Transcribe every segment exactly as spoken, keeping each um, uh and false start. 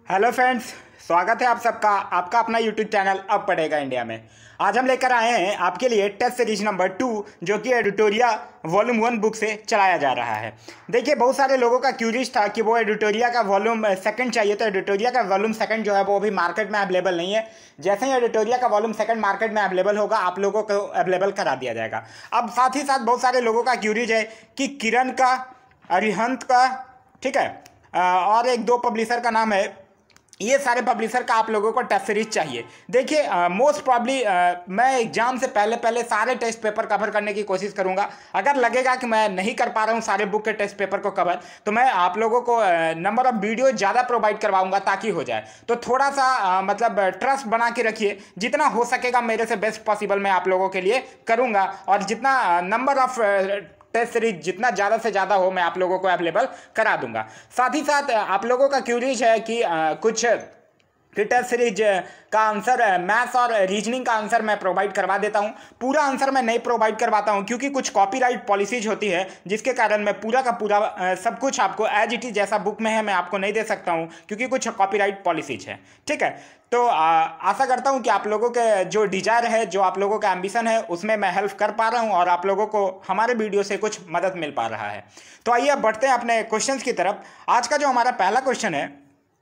Hello friends, स्वागत है आप सबका आपका अपना यूट्यूब चैनल अब पढ़ेगा इंडिया में। आज हम लेकर आए हैं आपके लिए टेस्ट सीरीज नंबर टू, जो कि एडुटोरिया वॉल्यूम वन बुक से चलाया जा रहा है। देखिए, बहुत सारे लोगों का क्यूरीज था कि वो एडुटोरिया का वॉल्यूम सेकंड चाहिए, तो एडुटोरिया का वॉल्यूम सेकंड जो है वो अभी मार्केट में अवेलेबल नहीं है। जैसे ही एडुटोरिया का वॉल्यूम सेकंड मार्केट में अवेलेबल होगा, आप लोगों को अवेलेबल करा दिया जाएगा। अब साथ ही साथ बहुत सारे लोगों का क्यूरीज है कि किरण का, अरिहंत का, ठीक है, और एक दो पब्लिशर का नाम है, ये सारे पब्लिशर का आप लोगों को टेस्ट सीरीज चाहिए। देखिए, मोस्ट प्रॉब्ली मैं एग्जाम से पहले पहले सारे टेस्ट पेपर कवर करने की कोशिश करूंगा। अगर लगेगा कि मैं नहीं कर पा रहा हूं सारे बुक के टेस्ट पेपर को कवर, तो मैं आप लोगों को नंबर ऑफ वीडियो ज़्यादा प्रोवाइड करवाऊंगा ताकि हो जाए। तो थोड़ा सा आ, मतलब ट्रस्ट बना के रखिए। जितना हो सकेगा मेरे से बेस्ट पॉसिबल मैं आप लोगों के लिए करूँगा, और जितना नंबर ऑफ टेस्ट सीरीज जितना ज़्यादा से ज़्यादा हो मैं आप लोगों को अवेलेबल करा दूंगा। साथ ही साथ आप लोगों का क्यूरीज है कि आ, कुछ कि टेस्ट सीरीज का आंसर, मैथ्स और रीजनिंग का आंसर मैं प्रोवाइड करवा देता हूं। पूरा आंसर मैं नहीं प्रोवाइड करवाता हूं क्योंकि कुछ कॉपीराइट पॉलिसीज होती है, जिसके कारण मैं पूरा का पूरा सब कुछ आपको एज इट इज जैसा बुक में है मैं आपको नहीं दे सकता हूं, क्योंकि कुछ कॉपीराइट पॉलिसीज है। ठीक है, तो आ, आशा करता हूं कि आप लोगों के जो डिजायर है, जो आप लोगों का एम्बिशन है, उसमें मैं हेल्प कर पा रहा हूं और आप लोगों को हमारे वीडियो से कुछ मदद मिल पा रहा है। तो आइए अब बढ़ते हैं अपने क्वेश्चन की तरफ। आज का जो हमारा पहला क्वेश्चन है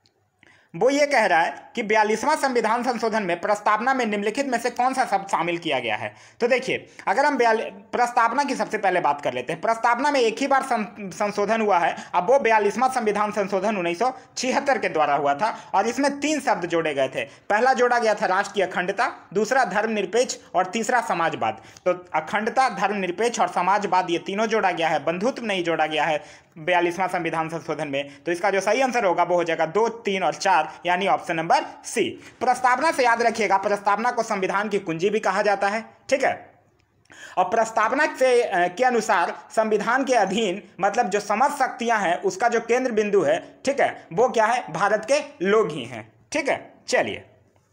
वो ये कह रहा है कि बयालीसवां संविधान संशोधन में प्रस्तावना में निम्नलिखित में से कौन सा शब्द शामिल किया गया है। तो देखिए, अगर हम प्रस्तावना की सबसे पहले बात कर लेते हैं। प्रस्तावना में एक ही बार संशोधन हुआ है, अब वो बयालीसवां संविधान संशोधन उन्नीस सौ छिहत्तर के द्वारा हुआ था, और इसमें तीन शब्द जोड़े गए थे। पहला जोड़ा गया था राष्ट्रीय अखंडता, दूसरा धर्मनिरपेक्ष और तीसरा समाजवाद। तो अखंडता, धर्मनिरपेक्ष और समाजवाद, ये तीनों जोड़ा गया है, बंधुत्व नहीं जोड़ा गया है बयालीसवां संविधान संशोधन में। तो इसका जो सही आंसर होगा वो हो जाएगा दो, तीन और चार, यानी ऑप्शन नंबर सी। प्रस्तावना से याद रखिएगा, प्रस्तावना को संविधान की कुंजी भी कहा जाता है। ठीक है, और प्रस्तावना से के अनुसार संविधान के अधीन मतलब जो समझ शक्तियां हैं उसका जो केंद्र बिंदु है, ठीक है, वो क्या है? भारत के लोग ही हैं। ठीक है, चलिए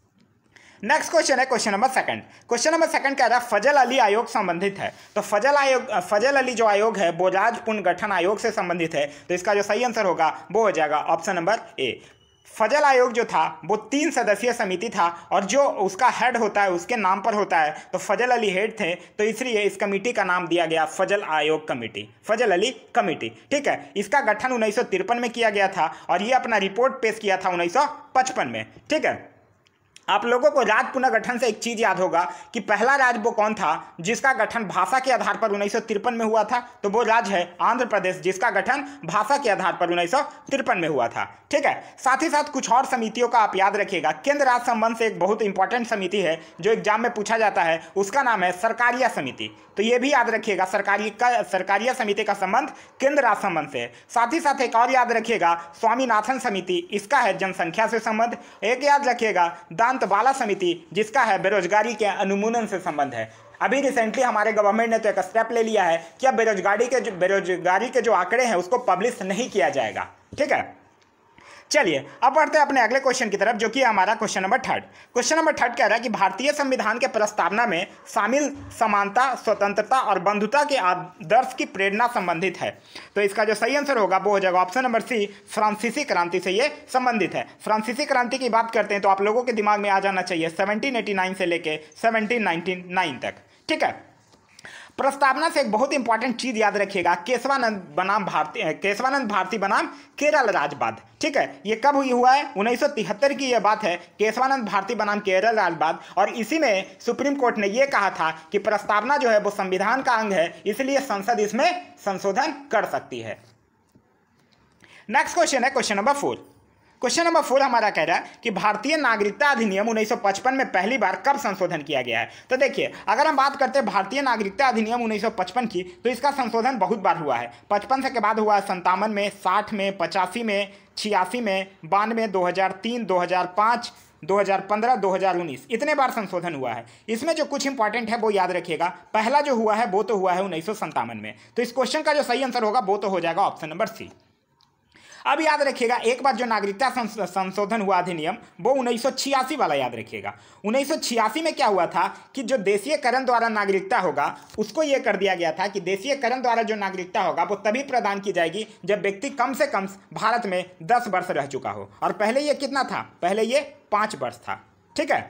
नेक्स्ट क्वेश्चन है question number second. Question number second कह रहा है फजल अली आयोग संबंधित है। तो फजल आयोग, फजल अली जो आयोग है वो राज्य पुनर्गठन आयोग से संबंधित है। तो इसका जो सही आंसर होगा वो हो जाएगा ऑप्शन नंबर ए। फजल आयोग जो था वो तीन सदस्यीय समिति था, और जो उसका हेड होता है उसके नाम पर होता है। तो फजल अली हेड थे, तो इसलिए इस कमेटी का नाम दिया गया फजल आयोग कमेटी, फजल अली कमेटी। ठीक है, इसका गठन उन्नीस सौ तिरपन में किया गया था, और ये अपना रिपोर्ट पेश किया था उन्नीस सौ पचपन में। ठीक है, आप लोगों को राज्य पुनर्गठन से एक चीज याद होगा कि पहला राज्य वो कौन था जिसका गठन भाषा के आधार पर उन्नीस सौ तिरपन में हुआ था। तो वो राज्य है आंध्र प्रदेश, जिसका गठन भाषा के आधार पर उन्नीस सौ तिरपन में हुआ था। ठीक है, साथ ही साथ कुछ और समितियों का आप याद रखिएगा। केंद्र राज्य संबंध से एक बहुत इंपॉर्टेंट समिति है जो एग्जाम में पूछा जाता है, उसका नाम है सरकारिया समिति। तो ये भी याद रखिएगा, सरकारी का सरकारिया समिति का संबंध केंद्र राज्य संबंध से है। साथ ही साथ एक और याद रखिएगा, स्वामीनाथन समिति, इसका है जनसंख्या से संबंध। एक याद रखिएगा दांतवाला समिति, जिसका है बेरोजगारी के अनुमूलन से संबंध है। अभी रिसेंटली हमारे गवर्नमेंट ने तो एक स्टेप ले लिया है कि अब बेरोजगारी के जो बेरोजगारी के जो आंकड़े हैं उसको पब्लिश नहीं किया जाएगा। ठीक है, चलिए अब बढ़ते हैं अपने अगले क्वेश्चन की तरफ, जो कि हमारा question number third. Question number third कह रहा है कि भारतीय संविधान के प्रस्तावना में शामिल समानता, स्वतंत्रता और बंधुता के आदर्श की प्रेरणा संबंधित है। तो इसका जो सही आंसर होगा वो हो जाएगा ऑप्शन नंबर सी, फ्रांसीसी क्रांति से ये संबंधित है। फ्रांसीसी क्रांति की बात करते हैं तो आप लोगों के दिमाग में आ जाना चाहिए सेवनटीन एटी नाइन से लेके सेवनटीन नाइनटी नाइन तक। ठीक है, प्रस्तावना से एक बहुत इंपॉर्टेंट चीज याद रखिएगा, केशवानंद बनाम भारती केशवानंद भारती बनाम केरल राज्यवाद। ठीक है, ये कब हुई हुआ है? उन्नीस सौ तिहत्तर की यह बात है, केशवानंद भारती बनाम केरल राज्यवाद। और इसी में सुप्रीम कोर्ट ने यह कहा था कि प्रस्तावना जो है वो संविधान का अंग है, इसलिए संसद इसमें संशोधन कर सकती है। नेक्स्ट क्वेश्चन है question number four. Question number four हमारा कह रहा है कि भारतीय नागरिकता अधिनियम उन्नीस सौ पचपन में पहली बार कब संशोधन किया गया है। तो देखिए, अगर हम बात करते हैं भारतीय नागरिकता अधिनियम उन्नीस सौ पचपन की, तो इसका संशोधन बहुत बार हुआ है। पचपन से के बाद हुआ है संतावन में, साठ में, पचासी में, छियासी में, बानवे, दो हज़ार तीन, दो हज़ार पाँच, दो हज़ार पंद्रह, दो हज़ार उन्नीस, इतने बार संशोधन हुआ है। इसमें जो कुछ इंपॉर्टेंट है वो याद रखिएगा। पहला जो हुआ है वो तो हुआ है उन्नीस सौ संतावन में। तो इस क्वेश्चन का जो सही आंसर होगा वो तो हो जाएगा ऑप्शन नंबर सी। अब याद रखिएगा एक बार जो नागरिकता संशोधन हुआ अधिनियम वो उन्नीस सौ छियासी वाला याद रखिएगा। उन्नीस सौ छियासी में क्या हुआ था कि जो देशीयकरण द्वारा नागरिकता होगा उसको ये कर दिया गया था कि देशीयकरण द्वारा जो नागरिकता होगा वो तभी प्रदान की जाएगी जब व्यक्ति कम से कम भारत में दस वर्ष रह चुका हो, और पहले ये कितना था, पहले ये पाँच वर्ष था। ठीक है,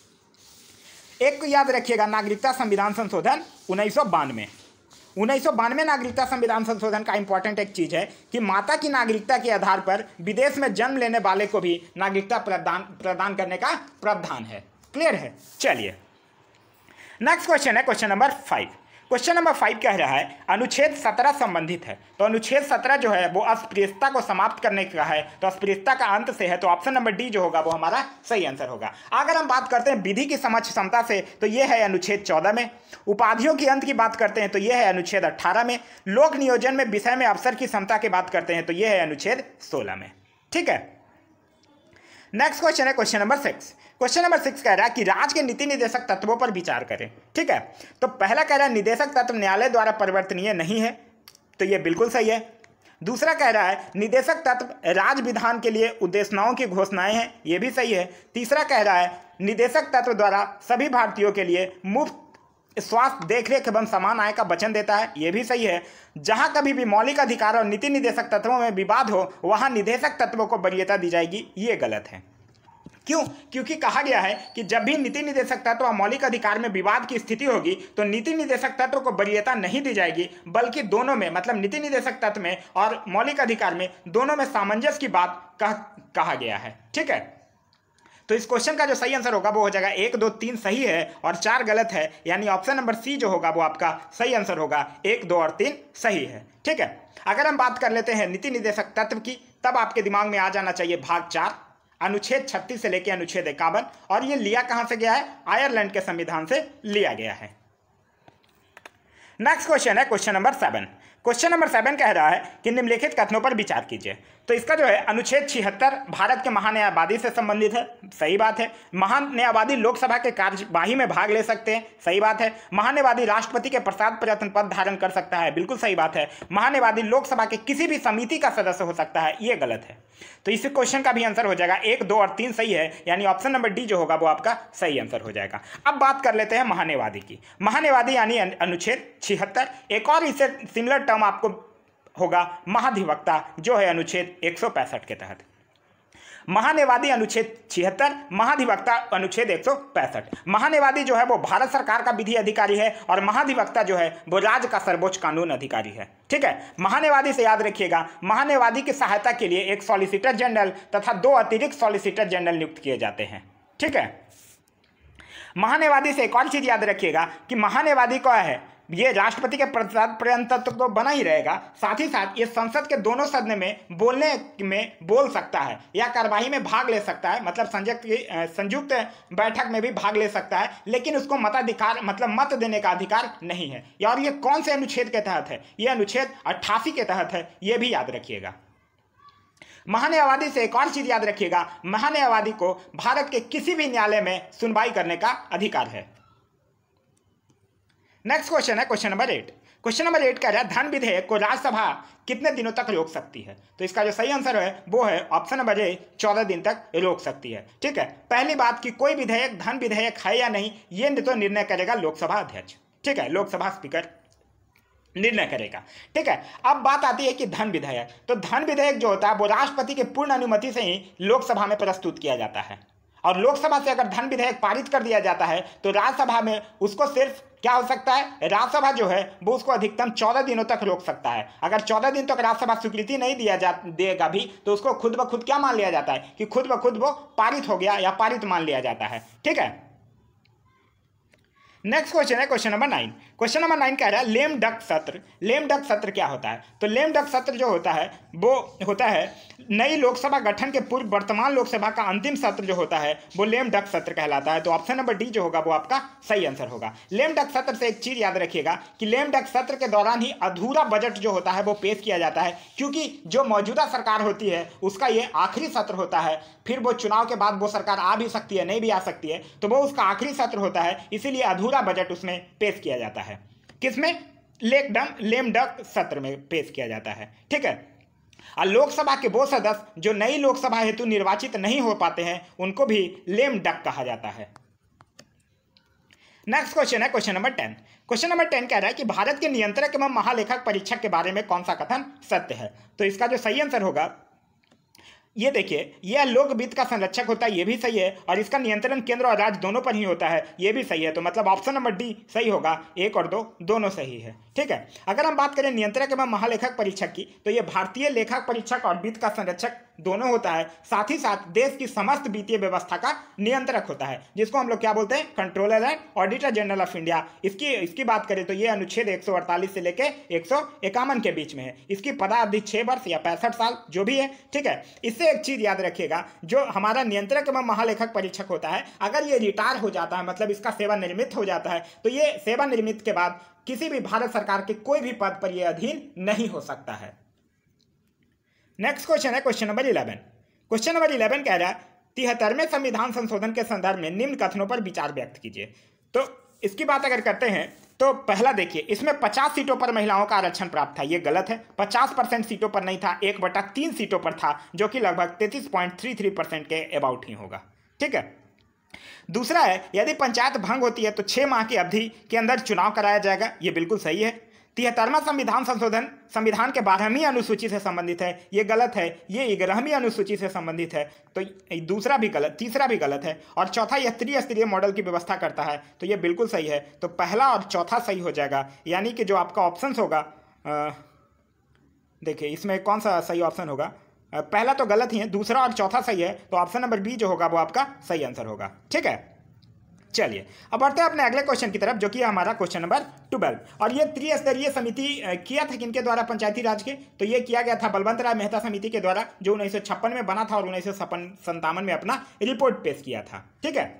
एक को याद रखिएगा नागरिकता संविधान संशोधन उन्नीस सौ बानवे उन्नीस सौ बानवे नागरिकता संविधान संशोधन का इंपॉर्टेंट एक चीज है कि माता की नागरिकता के आधार पर विदेश में जन्म लेने वाले को भी नागरिकता प्रदान प्रदान करने का प्रावधान है। क्लियर है? चलिए नेक्स्ट क्वेश्चन है question number five. Question number five कह रहा है अनुच्छेद सत्रह संबंधित है। तो अनुच्छेद सत्रह जो है वो अस्पृश्यता को समाप्त करने का है, तो अस्पृश्यता का अंत से है, तो ऑप्शन नंबर डी जो होगा वो हमारा सही आंसर होगा। अगर हम बात करते हैं विधि की समझ क्षमता से तो ये है अनुच्छेद चौदह में। उपाधियों की अंत की बात करते हैं तो ये है अनुच्छेद अट्ठारह में। लोक नियोजन में विषय में अवसर की क्षमता की बात करते हैं तो ये है अनुच्छेद सोलह में। ठीक है, नेक्स्ट क्वेश्चन है question number six. Question number six कह रहा है कि राज्य के नीति निर्देशक तत्वों पर विचार करें। ठीक है, तो पहला कह रहा है निदेशक तत्व न्यायालय द्वारा परिवर्तनीय नहीं है, तो ये बिल्कुल सही है। दूसरा कह रहा है निदेशक तत्व राज्य विधान के लिए उद्देश्यों की घोषणाएं हैं, ये भी सही है। तीसरा कह रहा है निदेशक तत्व द्वारा सभी भारतीयों के लिए मुफ्त स्वास्थ्य देखरेख एवं समान आय का वचन देता है, यह भी सही है। जहां कभी भी मौलिक अधिकार और नीति निर्देशक तत्वों में विवाद हो वहां निदेशक तत्वों को वरीयता दी जाएगी, ये गलत है। क्यों? क्योंकि कहा गया है कि जब भी नीति निर्देशक तत्व और मौलिक अधिकार में विवाद की स्थिति होगी तो नीति निर्देशक तत्व को वरीयता नहीं दी जाएगी, बल्कि दोनों में मतलब नीति निर्देशक तत्व में और मौलिक अधिकार में दोनों में सामंजस्य की बात कह, कहा गया है। ठीक है, तो इस क्वेश्चन का जो सही आंसर होगा वो हो जाएगा एक दो तीन सही है और चार गलत है, यानी ऑप्शन नंबर सी जो होगा वो आपका सही आंसर होगा। एक दो और तीन सही है। ठीक है, अगर हम बात कर लेते हैं नीति निर्देशक तत्व की तब आपके दिमाग में आ जाना चाहिए भाग चार, अनुच्छेद छत्तीस से लेकर अनुच्छेद इक्यावन, और ये लिया कहां से गया है? आयरलैंड के संविधान से लिया गया है। नेक्स्ट क्वेश्चन है question number seven. Question number seven कह रहा है कि निम्नलिखित कथनों पर विचार कीजिए। तो इसका जो है अनुच्छेद छिहत्तर भारत के महान्यायवादी से संबंधित है, सही बात है। महान्यायवादी लोकसभा के कार्यवाही में भाग ले सकते हैं, सही बात है। महान्यायवादी राष्ट्रपति के प्रसाद प्रयत्न पद धारण कर सकता है, बिल्कुल सही बात है। महान्यायवादी लोकसभा के किसी भी समिति का सदस्य हो सकता है, ये गलत है। तो इस क्वेश्चन का भी आंसर हो जाएगा एक दो और तीन सही है, यानी ऑप्शन नंबर डी जो होगा वो आपका सही आंसर हो जाएगा। अब बात कर लेते हैं महान्यायवादी की। महान्यायवादी यानी अनुच्छेद छिहत्तर। एक और इससे सिमिलर टर्म आपको होगा महाधिवक्ता, जो है अनुच्छेद एक सौ पैंसठ के तहत। महान्यायवादी अनुच्छेद छिहत्तर, महाधिवक्ता अनुच्छेद एक सौ पैंसठ। महान्यायवादी जो है वो भारत सरकार का विधि अधिकारी है और महाधिवक्ता जो है वो राज्य का सर्वोच्च कानून अधिकारी है। ठीक है, महान्यायवादी से याद रखिएगा महान्यायवादी की सहायता के लिए एक सॉलिसिटर जनरल तथा दो अतिरिक्त सॉलिसिटर जनरल नियुक्त किए जाते हैं। ठीक है, महान्यायवादी से एक और चीज याद रखिएगा कि महान्यायवादी क्या है, ये राष्ट्रपति के प्रसाद प्रयत्न तो बना ही रहेगा, साथ ही साथ ये संसद के दोनों सदन में बोलने में बोल सकता है या कार्यवाही में भाग ले सकता है, मतलब संयुक्त संयुक्त बैठक में भी भाग ले सकता है, लेकिन उसको मताधिकार मतलब मत देने का अधिकार नहीं है। और ये कौन से अनुच्छेद के तहत है? ये अनुच्छेद अट्ठासी के तहत है, ये भी याद रखिएगा। महान्यायवादी से एक और चीज याद रखिएगा, महान्यायवादी को भारत के किसी भी न्यायालय में सुनवाई करने का अधिकार है। नेक्स्ट क्वेश्चन है question number eight. Question number eight कह रहा है धन विधेयक को राज्यसभा कितने दिनों तक रोक सकती है? तो इसका जो सही आंसर है वो है ऑप्शन नंबर ए चौदह दिन तक रोक सकती है। ठीक है, पहली बात कि कोई विधेयक धन विधेयक है या नहीं ये तो निर्णय करेगा लोकसभा अध्यक्ष। ठीक है, लोकसभा स्पीकर निर्णय करेगा। ठीक है, अब बात आती है कि धन विधेयक। तो धन विधेयक जो होता है वो राष्ट्रपति की पूर्ण अनुमति से ही लोकसभा में प्रस्तुत किया जाता है, और लोकसभा से अगर धन विधेयक पारित कर दिया जाता है तो राज्यसभा में उसको सिर्फ क्या हो सकता है, राज्यसभा जो है वो उसको अधिकतम चौदह दिनों तक रोक सकता है। अगर चौदह दिन तक राज्यसभा स्वीकृति नहीं दिया जा देगा भी तो उसको खुद ब खुद क्या मान लिया जाता है कि खुद ब खुद वो पारित हो गया या पारित मान लिया जाता है। ठीक है, नेक्स्ट क्वेश्चन है question number nine. Question number nine कह रहा है लेम डक सत्र। लेम डक सत्र क्या होता है? तो लेम डक सत्र जो होता है वो होता है नई लोकसभा गठन के पूर्व वर्तमान लोकसभा का अंतिम सत्र जो होता है वो लेम डक सत्र कहलाता है। तो ऑप्शन नंबर डी जो होगा वो आपका सही आंसर होगा। लेम डक सत्र से एक चीज याद रखिएगा कि लेम डक सत्र के दौरान ही अधूरा बजट जो होता है वो पेश किया जाता है, क्योंकि जो मौजूदा सरकार होती है उसका ये आखिरी सत्र होता है। फिर वो चुनाव के बाद वो सरकार आ भी सकती है, नहीं भी आ सकती है, तो वो उसका आखिरी सत्र होता है, इसीलिए अधूरा बजट उसमें पेश किया जाता है। किसमें? लेकडम लेम डक सत्र में पेश किया जाता है। ठीक है, और लोकसभा के वो सदस्य जो नई लोकसभा हेतु निर्वाचित नहीं हो पाते हैं उनको भी लेम डक कहा जाता है। नेक्स्ट क्वेश्चन है question number ten. Question number ten कह रहा है कि भारत के नियंत्रक एवं महालेखक परीक्षक के बारे में कौन सा कथन सत्य है। तो इसका जो सही आंसर होगा, ये देखिए, यह लोक वित्त का संरक्षक होता है, ये भी सही है, और इसका नियंत्रण केंद्र और राज्य दोनों पर ही होता है, ये भी सही है। तो मतलब ऑप्शन नंबर डी सही होगा, एक और दो दोनों सही है। ठीक है, अगर हम बात करें नियंत्रक एवं महालेखक परीक्षक की, तो ये भारतीय लेखक परीक्षक और वित्त का संरक्षक दोनों होता है, साथ ही साथ देश की समस्त वित्तीय व्यवस्था का नियंत्रक होता है, जिसको हम लोग क्या बोलते हैं, controller and auditor general of India. इसकी इसकी बात करें तो ये अनुच्छेद एक सौ अड़तालीस से लेकर एक सौ इक्यावन के बीच में है। इसकी पदावधि छह वर्ष या पैंसठ साल जो भी है। ठीक है, इससे एक चीज याद रखिएगा, जो हमारा नियंत्रक एवं महालेखक परीक्षक होता है, अगर ये रिटायर हो जाता है, मतलब इसका सेवानिवृत्त हो जाता है, तो ये सेवानिवृत्त के बाद किसी भी भारत सरकार के कोई भी पद पर यह अधीन नहीं हो सकता है। नेक्स्ट क्वेश्चन है question number eleven. Question number eleven कह रहा है तिहत्तरवें संविधान संशोधन के संदर्भ में निम्न कथनों पर विचार व्यक्त कीजिए। तो इसकी बात अगर करते हैं तो पहला देखिए, इसमें पचास सीटों पर महिलाओं का आरक्षण प्राप्त था, ये गलत है। पचास परसेंट सीटों पर नहीं था, एक बटा तीन सीटों पर था, जो कि लगभग तैंतीस पॉइंट थ्री थ्री परसेंट के अबाउट ही होगा। ठीक है, दूसरा है यदि पंचायत भंग होती है तो छह माह की अवधि के अंदर चुनाव कराया जाएगा, ये बिल्कुल सही है। तिहत्तरवां संविधान संशोधन संविधान के बारहवीं अनुसूची से संबंधित है, ये गलत है। ये ग्यारहवीं अनुसूची से संबंधित है, तो दूसरा भी गलत, तीसरा भी गलत है। और चौथा यह त्रिस्तरीय मॉडल की व्यवस्था करता है, तो ये बिल्कुल सही है। तो पहला और चौथा सही हो जाएगा, यानी कि जो आपका ऑप्शन होगा, देखिए इसमें कौन सा सही ऑप्शन होगा, पहला तो गलत ही है, दूसरा और चौथा सही है, तो ऑप्शन नंबर बी जो होगा वो आपका सही आंसर होगा। ठीक है, चलिए अब बढ़ते हैं अपने अगले क्वेश्चन की तरफ, जो कि हमारा क्वेश्चन नंबर ट्वेल्व। और ये त्रिस्तरीय समिति किया था किनके द्वारा, पंचायती राज के, तो ये किया गया था बलवंत राय मेहता समिति के द्वारा, जो उन्नीस सौ छप्पन में बना था और उन्नीस सौ संतावन में अपना रिपोर्ट पेश किया था। ठीक है,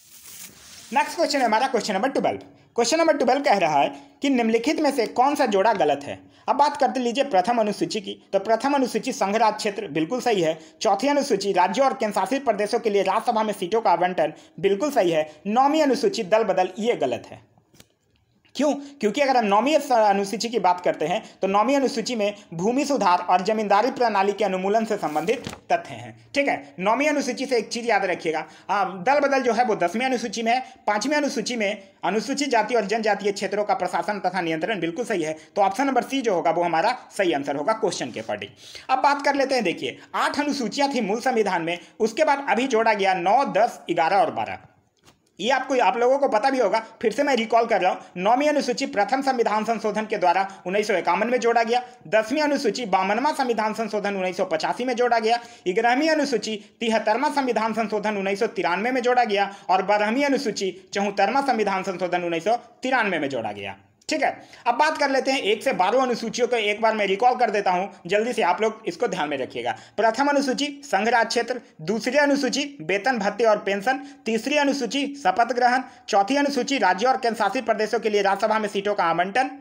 नेक्स्ट क्वेश्चन है हमारा question number twelve. Question number twelve कह रहा है कि निम्नलिखित में से कौन सा जोड़ा गलत है। अब बात करते लीजिए प्रथम अनुसूची की, तो प्रथम अनुसूची संघ राज्य क्षेत्र बिल्कुल सही है। चौथी अनुसूची राज्यों और केंद्रशासित प्रदेशों के लिए राज्यसभा में सीटों का आवंटन बिल्कुल सही है। नौवीं अनुसूची दल बदल, ये गलत है। क्यों? क्योंकि अगर हम नौवीं अनुसूची की बात करते हैं तो नौवीं अनुसूची में भूमि सुधार और जमींदारी प्रणाली के अनुमूलन से संबंधित तथ्य हैं। ठीक है, नौवीं अनुसूची से एक चीज याद रखिएगा, दल बदल जो है वो दसवीं अनुसूची में है। पांचवीं अनुसूची में अनुसूचित जाति और जनजातीय क्षेत्रों का प्रशासन तथा नियंत्रण बिल्कुल सही है। तो ऑप्शन नंबर सी जो होगा वो हमारा सही आंसर होगा क्वेश्चन के अकॉर्डिंग। अब बात कर लेते हैं, देखिए आठ अनुसूचियां थी मूल संविधान में, उसके बाद अभी जोड़ा गया नौ, दस, ग्यारह और बारह। ये आपको आप लोगों को पता भी होगा, फिर से मैं रिकॉल कर रहा हूं। नौवीं अनुसूची प्रथम संविधान संशोधन के द्वारा उन्नीस सौ इक्यावन में जोड़ा गया। दसवीं अनुसूची बावनवां संविधान संशोधन उन्नीस सौ पचासी में जोड़ा गया। ग्यारहवीं अनुसूची तिहत्तरवां संविधान संशोधन उन्नीस सौ तिरानवे में जोड़ा गया और बारहवीं अनुसूची चौहत्तरवां संविधान संशोधन उन्नीस सौ तिरानवे में जोड़ा गया। ठीक है, अब बात कर लेते हैं एक से बारह अनुसूचियों को एक बार मैं रिकॉल कर देता हूं जल्दी से, आप लोग इसको ध्यान में रखिएगा। प्रथम अनुसूची संघ राज्य क्षेत्र, दूसरी अनुसूची वेतन भत्ते और पेंशन, तीसरी अनुसूची शपथ ग्रहण, चौथी अनुसूची राज्यों और केंद्रशासित प्रदेशों के लिए राज्यसभा में सीटों का आवंटन।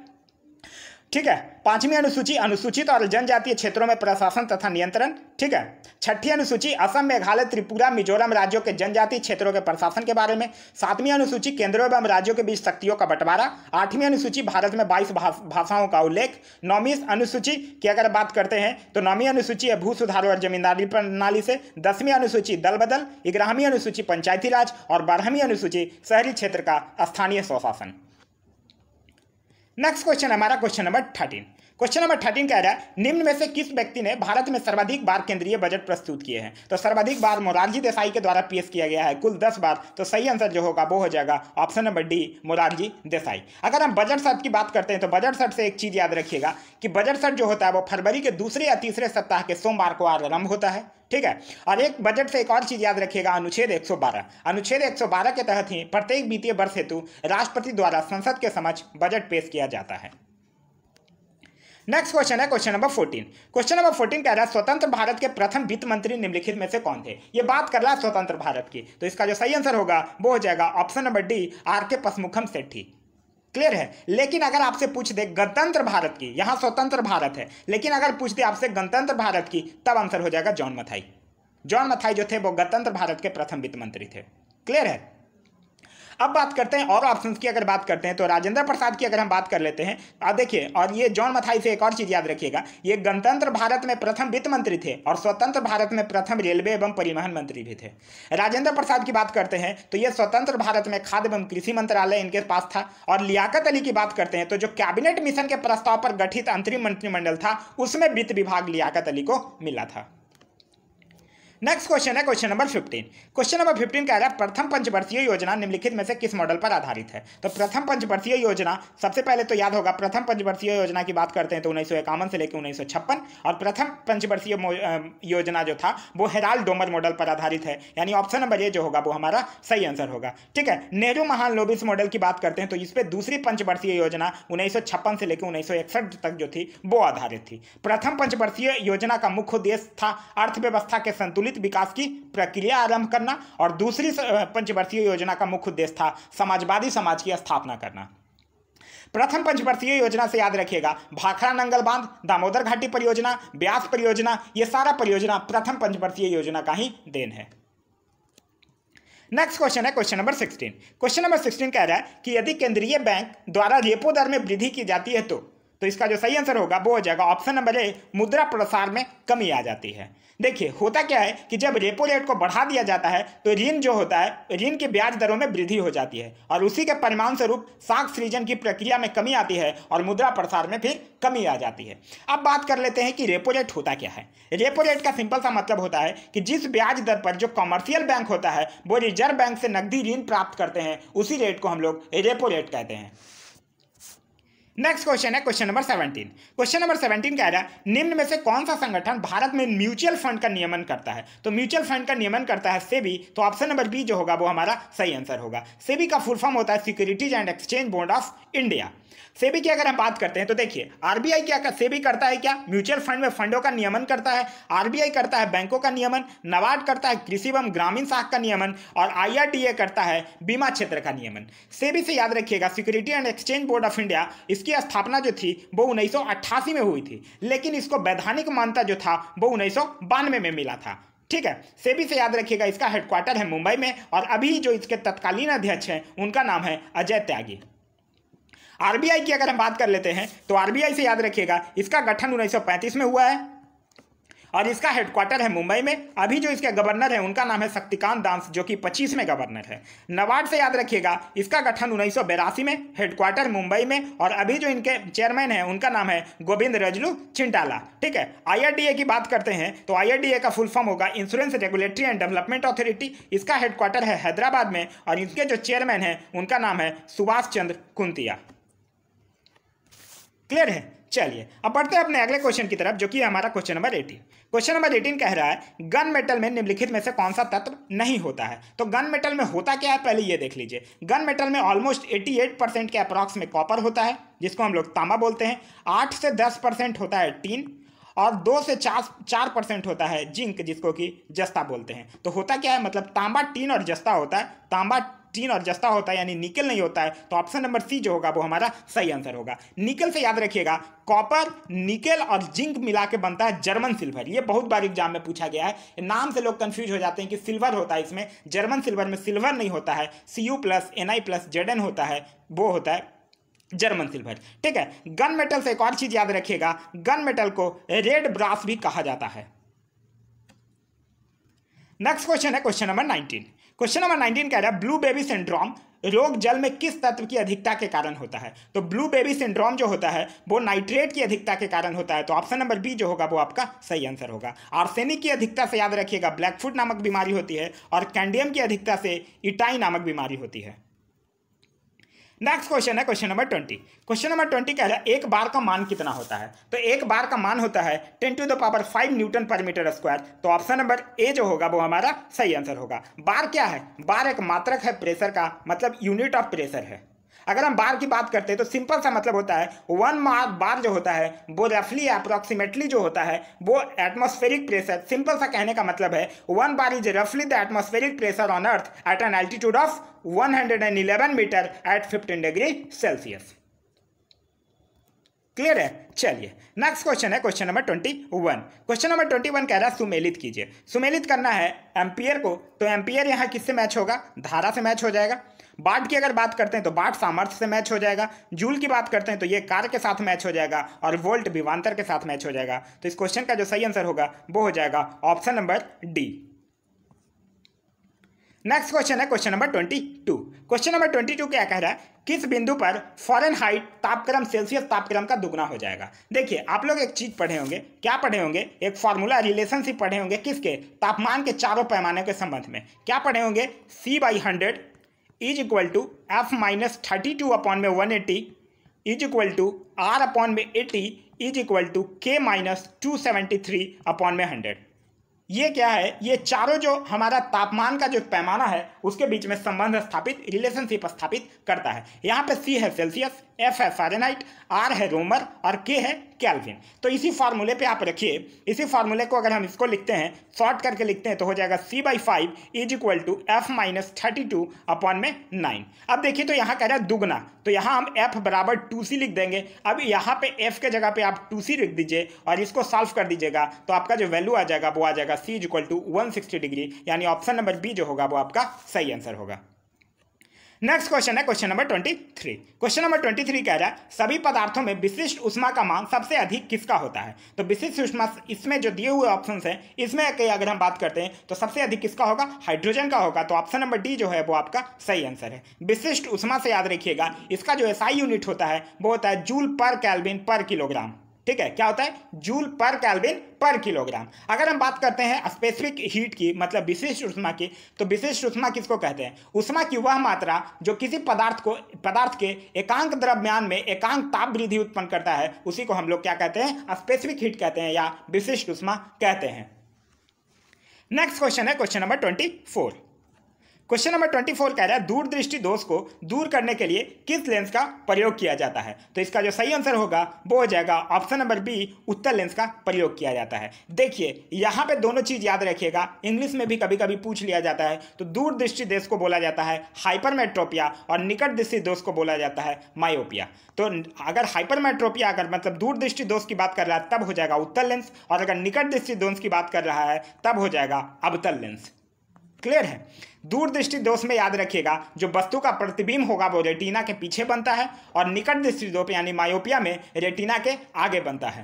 ठीक है, पांचवी अनुसूची अनुसूचित और जनजातीय क्षेत्रों में प्रशासन तथा नियंत्रण। ठीक है, छठी अनुसूची असम, मेघालय, त्रिपुरा, मिजोरम राज्यों के जनजातीय क्षेत्रों के प्रशासन के बारे में। सातवीं अनुसूची केंद्रों एवं राज्यों के बीच शक्तियों का बंटवारा। आठवीं अनुसूची भारत में बाईस भाषाओं का उल्लेख। नौवीं अनुसूची की अगर बात करते हैं तो नौवीं अनुसूची है भू सुधार और जमींदारी प्रणाली से। दसवीं अनुसूची दल बदल। ग्यारहवीं अनुसूची पंचायती राज और बारहवीं अनुसूची शहरी क्षेत्र का स्थानीय स्वशासन। नेक्स्ट क्वेश्चन हमारा question number thirteen. Question number thirteen कह रहा है निम्न में से किस व्यक्ति ने भारत में सर्वाधिक बार केंद्रीय बजट प्रस्तुत किए हैं। तो सर्वाधिक बार मोरारजी देसाई के द्वारा पेश किया गया है, कुल दस बार। तो सही आंसर जो होगा वो हो जाएगा option number D, Morarji Desai. अगर हम बजट सत्र की बात करते हैं तो बजट सत्र से एक चीज याद रखिएगा कि बजट सत्र जो होता है वो फरवरी के दूसरे या तीसरे सप्ताह के सोमवार को आरंभ होता है। ठीक है, और एक बजट से एक और चीज याद रखिएगा, अनुच्छेद एक सौ बारह अनुच्छेद एक सौ बारह के तहत ही प्रत्येक वित्तीय वर्ष हेतु राष्ट्रपति द्वारा संसद के समक्ष बजट पेश किया जाता है। नेक्स्ट क्वेश्चन है question number fourteen. Question number fourteen कह रहा है स्वतंत्र भारत के प्रथम वित्त मंत्री निम्नलिखित में से कौन थे। ये बात कर रहा है स्वतंत्र भारत की, तो इसका जो सही आंसर होगा वो हो जाएगा ऑप्शन नंबर डी, आर के पसमुखम सेठी। क्लियर है, लेकिन अगर आपसे पूछ दे गणतंत्र भारत की, यहां स्वतंत्र भारत है, लेकिन अगर पूछ दे आपसे गणतंत्र भारत की, तब आंसर हो जाएगा जॉन मथाई। जॉन मथाई जो थे वो गणतंत्र भारत के प्रथम वित्त मंत्री थे। क्लियर है, अब बात करते हैं और ऑप्शंस की। अगर बात करते हैं तो राजेंद्र प्रसाद की अगर हम बात कर लेते हैं, अब देखिए, और ये जॉन मथाई से एक और चीज याद रखिएगा, ये गणतंत्र भारत में प्रथम वित्त मंत्री थे और स्वतंत्र भारत में प्रथम रेलवे एवं परिवहन मंत्री भी थे। राजेंद्र प्रसाद की बात करते हैं तो ये स्वतंत्र भारत में खाद्य एवं कृषि मंत्रालय इनके पास था। और लियाकत अली की बात करते हैं तो जो कैबिनेट मिशन के प्रस्ताव पर गठित अंतरिम मंत्रिमंडल था उसमें वित्त विभाग लियाकत अली को मिला था। नेक्स्ट क्वेश्चन है question number fifteen. Question number fifteen कह रहा है प्रथम पंचवर्षीय योजना निम्नलिखित में से किस मॉडल पर आधारित है। तो प्रथम पंचवर्षीय योजना, सबसे पहले तो याद होगा, प्रथम पंचवर्षीय योजना की बात करते हैं तो उन्नीस सौ इक्यावन से लेकर उन्नीस सौ छप्पन, और प्रथम पंचवर्षीय योजना जो था वो हेराल्ड डोमर मॉडल पर आधारित है, यानी ऑप्शन नंबर ए जो होगा वो हमारा सही आंसर होगा। ठीक है, नेहरू महालनोबिस मॉडल की बात करते हैं तो इस पर दूसरी पंचवर्षीय योजना उन्नीस सौ छप्पन से लेकर उन्नीस सौ इकसठ तक जो थी वो आधारित थी। प्रथम पंचवर्षीय योजना का मुख्य उद्देश्य था अर्थव्यवस्था के संतुलित विकास की प्रक्रिया आरंभ करना, और दूसरी पंचवर्षीय योजना का मुख्य उद्देश्य था समाजवादी समाज की स्थापना करना। प्रथम पंचवर्षीय योजना से याद रखिएगा भाखड़ा नंगल बांध, दामोदर घाटी परियोजना, ब्यास परियोजना, ये सारा परियोजना प्रथम पंचवर्षीय योजना का ही देन है। नेक्स्ट क्वेश्चन है question number sixteen. Question number sixteen कह रहा है कि यदि केंद्रीय बैंक द्वारा रेपो दर में वृद्धि की जाती है तो तो इसका जो सही आंसर होगा वो हो जाएगा ऑप्शन नंबर ए, मुद्रा प्रसार में कमी आ जाती है। देखिए, होता क्या है कि जब रेपो रेट को बढ़ा दिया जाता है तो ऋण जो होता है, ऋण की ब्याज दरों में वृद्धि हो जाती है और उसी के परिणाम स्वरूप साख सृजन की प्रक्रिया में कमी आती है और मुद्रा प्रसार में फिर कमी आ जाती है। अब बात कर लेते हैं कि रेपो रेट होता क्या है। रेपो रेट का सिंपल सा मतलब होता है कि जिस ब्याज दर पर जो कमर्शियल बैंक होता है वो रिजर्व बैंक से नकदी ऋण प्राप्त करते हैं, उसी रेट को हम लोग रेपो रेट कहते हैं। नेक्स्ट क्वेश्चन है question number seventeen. Question number seventeen कह रहा है निम्न में से कौन सा संगठन भारत में म्यूचुअल फंड का नियमन करता है। तो म्यूचुअल फंड का नियमन करता है सेबी, तो ऑप्शन नंबर बी जो होगा वो हमारा सही आंसर होगा। सेबी का फुल फॉर्म होता है securities and exchange board of India. SEBI की अगर हम बात करते हैं तो देखिए, आरबीआई क्या कर, सेबी करता है क्या, म्यूचुअल फंड में फंडों का नियमन करता है। आरबीआई करता है बैंकों का नियमन, नाबार्ड करता है कृषि एवं ग्रामीण शाख का नियमन, और आईआरडीए करता है बीमा क्षेत्र का नियमन। सेबी से याद रखिएगा security and exchange board of India, इसकी स्थापना जो थी वो उन्नीस सौ अट्ठासी में हुई थी, लेकिन इसको वैधानिक मान्यता जो था वो उन्नीस सौ बानवे में मिला था। ठीक है, सेबी से याद रखिएगा इसका हेडक्वार्टर है मुंबई में, और अभी जो इसके तत्कालीन अध्यक्ष हैं उनका नाम है अजय त्यागी। आरबीआई की अगर हम बात कर लेते हैं तो आरबीआई से याद रखिएगा इसका गठन उन्नीस सौ पैंतीस में हुआ है और इसका हेडक्वार्टर है मुंबई में। अभी जो इसके गवर्नर है उनका नाम है शक्तिकांत दास, जो कि पच्चीसवें गवर्नर है। नाबार्ड से याद रखिएगा इसका गठन उन्नीस सौ बेरासी में, हेडक्वार्टर मुंबई में, और अभी जो इनके चेयरमैन है उनका नाम है गोविंद रजलू चिंटाला। ठीक है, आईआरडीए की बात करते हैं तो आईआरडीए का फुल फॉर्म होगा insurance regulatory and development authority. इसका हेडक्वार्टर है हैदराबाद में और इनके जो चेयरमैन है उनका नाम है सुभाष चंद्र कुंतिया। क्लियर है, चलिए अब बढ़ते हैं अपने अगले क्वेश्चन की तरफ, जो कि हमारा question number eighteen. Question number eighteen कह रहा है गन मेटल में निम्नलिखित में से कौन सा तत्व नहीं होता है। तो गन मेटल में होता क्या है पहले ये देख लीजिए। गन मेटल में ऑलमोस्ट अठासी परसेंट के अप्रॉक्स में कॉपर होता है, जिसको हम लोग तांबा बोलते हैं। आठ से दस परसेंट होता है टीन, और दो से चार चार परसेंट होता है जिंक, जिसको कि जस्ता बोलते हैं। तो होता क्या है, मतलब तांबा, टीन और जस्ता होता है। तांबा, टीन और जस्ता होता है, यानी निकल नहीं होता है। तो ऑप्शन नंबर सी जो होगा वो हमारा सही आंसर होगा। निकल से याद रखिएगा कॉपर, निकल और जिंक मिला के बनता है जर्मन सिल्वर। ये बहुत बार एग्जाम में पूछा गया है, नाम से लोग कंफ्यूज हो जाते हैं कि सिल्वर होता है इसमें। जर्मन सिल्वर में सिल्वर नहीं होता है, C U plus N I plus Z N होता है, वो होता है जर्मन सिल्वर। ठीक है, गन मेटल से एक और चीज याद रखिएगा, गन मेटल को रेड ब्रास भी कहा जाता है। नेक्स्ट क्वेश्चन है question number nineteen. Question number nineteen कह रहा है ब्लू बेबी सिंड्रोम रोग जल में किस तत्व की अधिकता के कारण होता है। तो ब्लू बेबी सिंड्रोम जो होता है वो नाइट्रेट की अधिकता के कारण होता है। तो ऑप्शन नंबर बी जो होगा वो आपका सही आंसर होगा। आर्सेनिक की अधिकता से याद रखिएगा ब्लैकफुट नामक बीमारी होती है, और कैंडियम की अधिकता से इटाई नामक बीमारी होती है। नेक्स्ट क्वेश्चन है question number twenty. Question number twenty कह रहा है एक बार का मान कितना होता है। तो एक बार का मान होता है ten to the power five newton per metre square. तो ऑप्शन नंबर ए जो होगा वो हमारा सही आंसर होगा। बार क्या है, बार एक मात्रक है प्रेशर का, मतलब यूनिट ऑफ प्रेशर है। अगर हम बार की बात करते हैं तो सिंपल सा मतलब होता है वन मार बार जो होता है वो रफली अप्रोक्सीमेटली जो होता है वो एटमॉस्फेरिक प्रेशर। सिंपल सा कहने का मतलब है वन बार इज रफली the atmospheric pressure on earth at an altitude of one hundred eleven metre at fifteen degree Celsius. Clear है, चलिए नेक्स्ट क्वेश्चन है question number twenty one. Question number twenty one कह रहा है सुमेलित कीजिए। सुमेलित करना है एम्पियर को, तो एम्पियर यहाँ किससे मैच होगा, धारा से मैच हो जाएगा। वाट की अगर बात करते हैं तो वाट सामर्थ्य से मैच हो जाएगा, जूल की बात करते हैं तो ये कार्य के साथ मैच हो जाएगा, और वोल्ट विभवांतर के साथ मैच हो जाएगा। तो इस क्वेश्चन का जो सही आंसर होगा वो हो जाएगा option number D. Next question है question number twenty two. Question number twenty two क्या कह रहा है, किस बिंदु पर फ़ारेनहाइट तापक्रम सेल्सियस तापक्रम का दुगना हो जाएगा। देखिए आप लोग एक चीज पढ़े होंगे, क्या पढ़े होंगे, एक फार्मूला रिलेशनशिप पढ़े होंगे, किसके, तापमान के चारों पैमाने के संबंध में। क्या पढ़े होंगे, C by hundred is equal to F minus thirty two upon में one eighty is equal to R upon में eighty is equal to K minus two seventy three upon में हंड्रेड। ये क्या है, ये चारों जो हमारा तापमान का जो पैमाना है उसके बीच में संबंध स्थापित, रिलेशनशिप स्थापित करता है। यहाँ पे सी है सेल्सियस, एफ है फ़ारेनहाइट, आर है रोमर और के है केल्विन। तो इसी फार्मूले पे आप रखिए, इसी फार्मूले को अगर हम इसको लिखते हैं, शॉर्ट करके लिखते हैं तो हो जाएगा C by five is equal to F minus thirty two upon में नाइन। अब देखिए तो यहाँ कह रहा है दुगना, तो यहाँ हम एफ बराबर टू सी लिख देंगे। अब यहाँ पे एफ के जगह पे आप टू सी लिख दीजिए और इसको सॉल्व कर दीजिएगा, तो आपका जो वैल्यू आ जाएगा वो आ जाएगा C is equal to one sixty degree, यानी ऑप्शन नंबर बी जो होगा वो आपका सही आंसर होगा। नेक्स्ट क्वेश्चन है question number twenty three. Question number twenty three कह रहा है सभी पदार्थों में विशिष्ट ऊष्मा का मान सबसे अधिक किसका होता है। तो विशिष्ट ऊष्मा इसमें जो दिए हुए ऑप्शंस हैं इसमें अगर हम बात करते हैं तो सबसे अधिक किसका होगा, हाइड्रोजन का होगा। तो ऑप्शन नंबर डी जो है वो आपका सही आंसर है। विशिष्ट ऊष्मा से याद रखिएगा, इसका जो एसआई यूनिट होता है वो होता है जूल पर केल्विन पर किलोग्राम। ठीक है, क्या होता है, जूल पर केल्विन पर किलोग्राम। अगर हम बात करते हैं स्पेसिफिक हीट की, मतलब विशिष्ट ऊष्मा की, तो विशिष्ट ऊष्मा किसको कहते हैं, ऊष्मा की वह मात्रा जो किसी पदार्थ को पदार्थ के एकांक द्रव्यमान में एकांक ताप वृद्धि उत्पन्न करता है, उसी को हम लोग क्या कहते हैं, स्पेसिफिक हीट कहते हैं या विशिष्ट ऊष्मा कहते हैं। नेक्स्ट क्वेश्चन है question number twenty four. Question number twenty four कह रहा है दूरदृष्टि दोष को दूर करने के लिए किस लेंस का प्रयोग किया जाता है। तो इसका जो सही आंसर होगा वो हो जाएगा ऑप्शन नंबर बी, उत्तल लेंस का प्रयोग किया जाता है। देखिए यहाँ पे दोनों चीज याद रखिएगा, इंग्लिश में भी कभी कभी पूछ लिया जाता है। तो दूरदृष्टि दोष को बोला जाता है हाइपरमेट्रोपिया और निकट दृष्टि दोष को बोला जाता है मायोपिया। तो अगर हाइपरमेट्रोपिया अगर मतलब दूरदृष्टि दोष की बात कर रहा है तब हो जाएगा उत्तल लेंस, और अगर निकट दृष्टि दोष की बात कर रहा है तब हो जाएगा अवतल लेंस। क्लियर है। दूरदृष्टि दोष में याद रखिएगा जो वस्तु का प्रतिबिंब होगा वो रेटिना के पीछे बनता है, और निकट दृष्टि दोष यानी मायोपिया में रेटिना के आगे बनता है।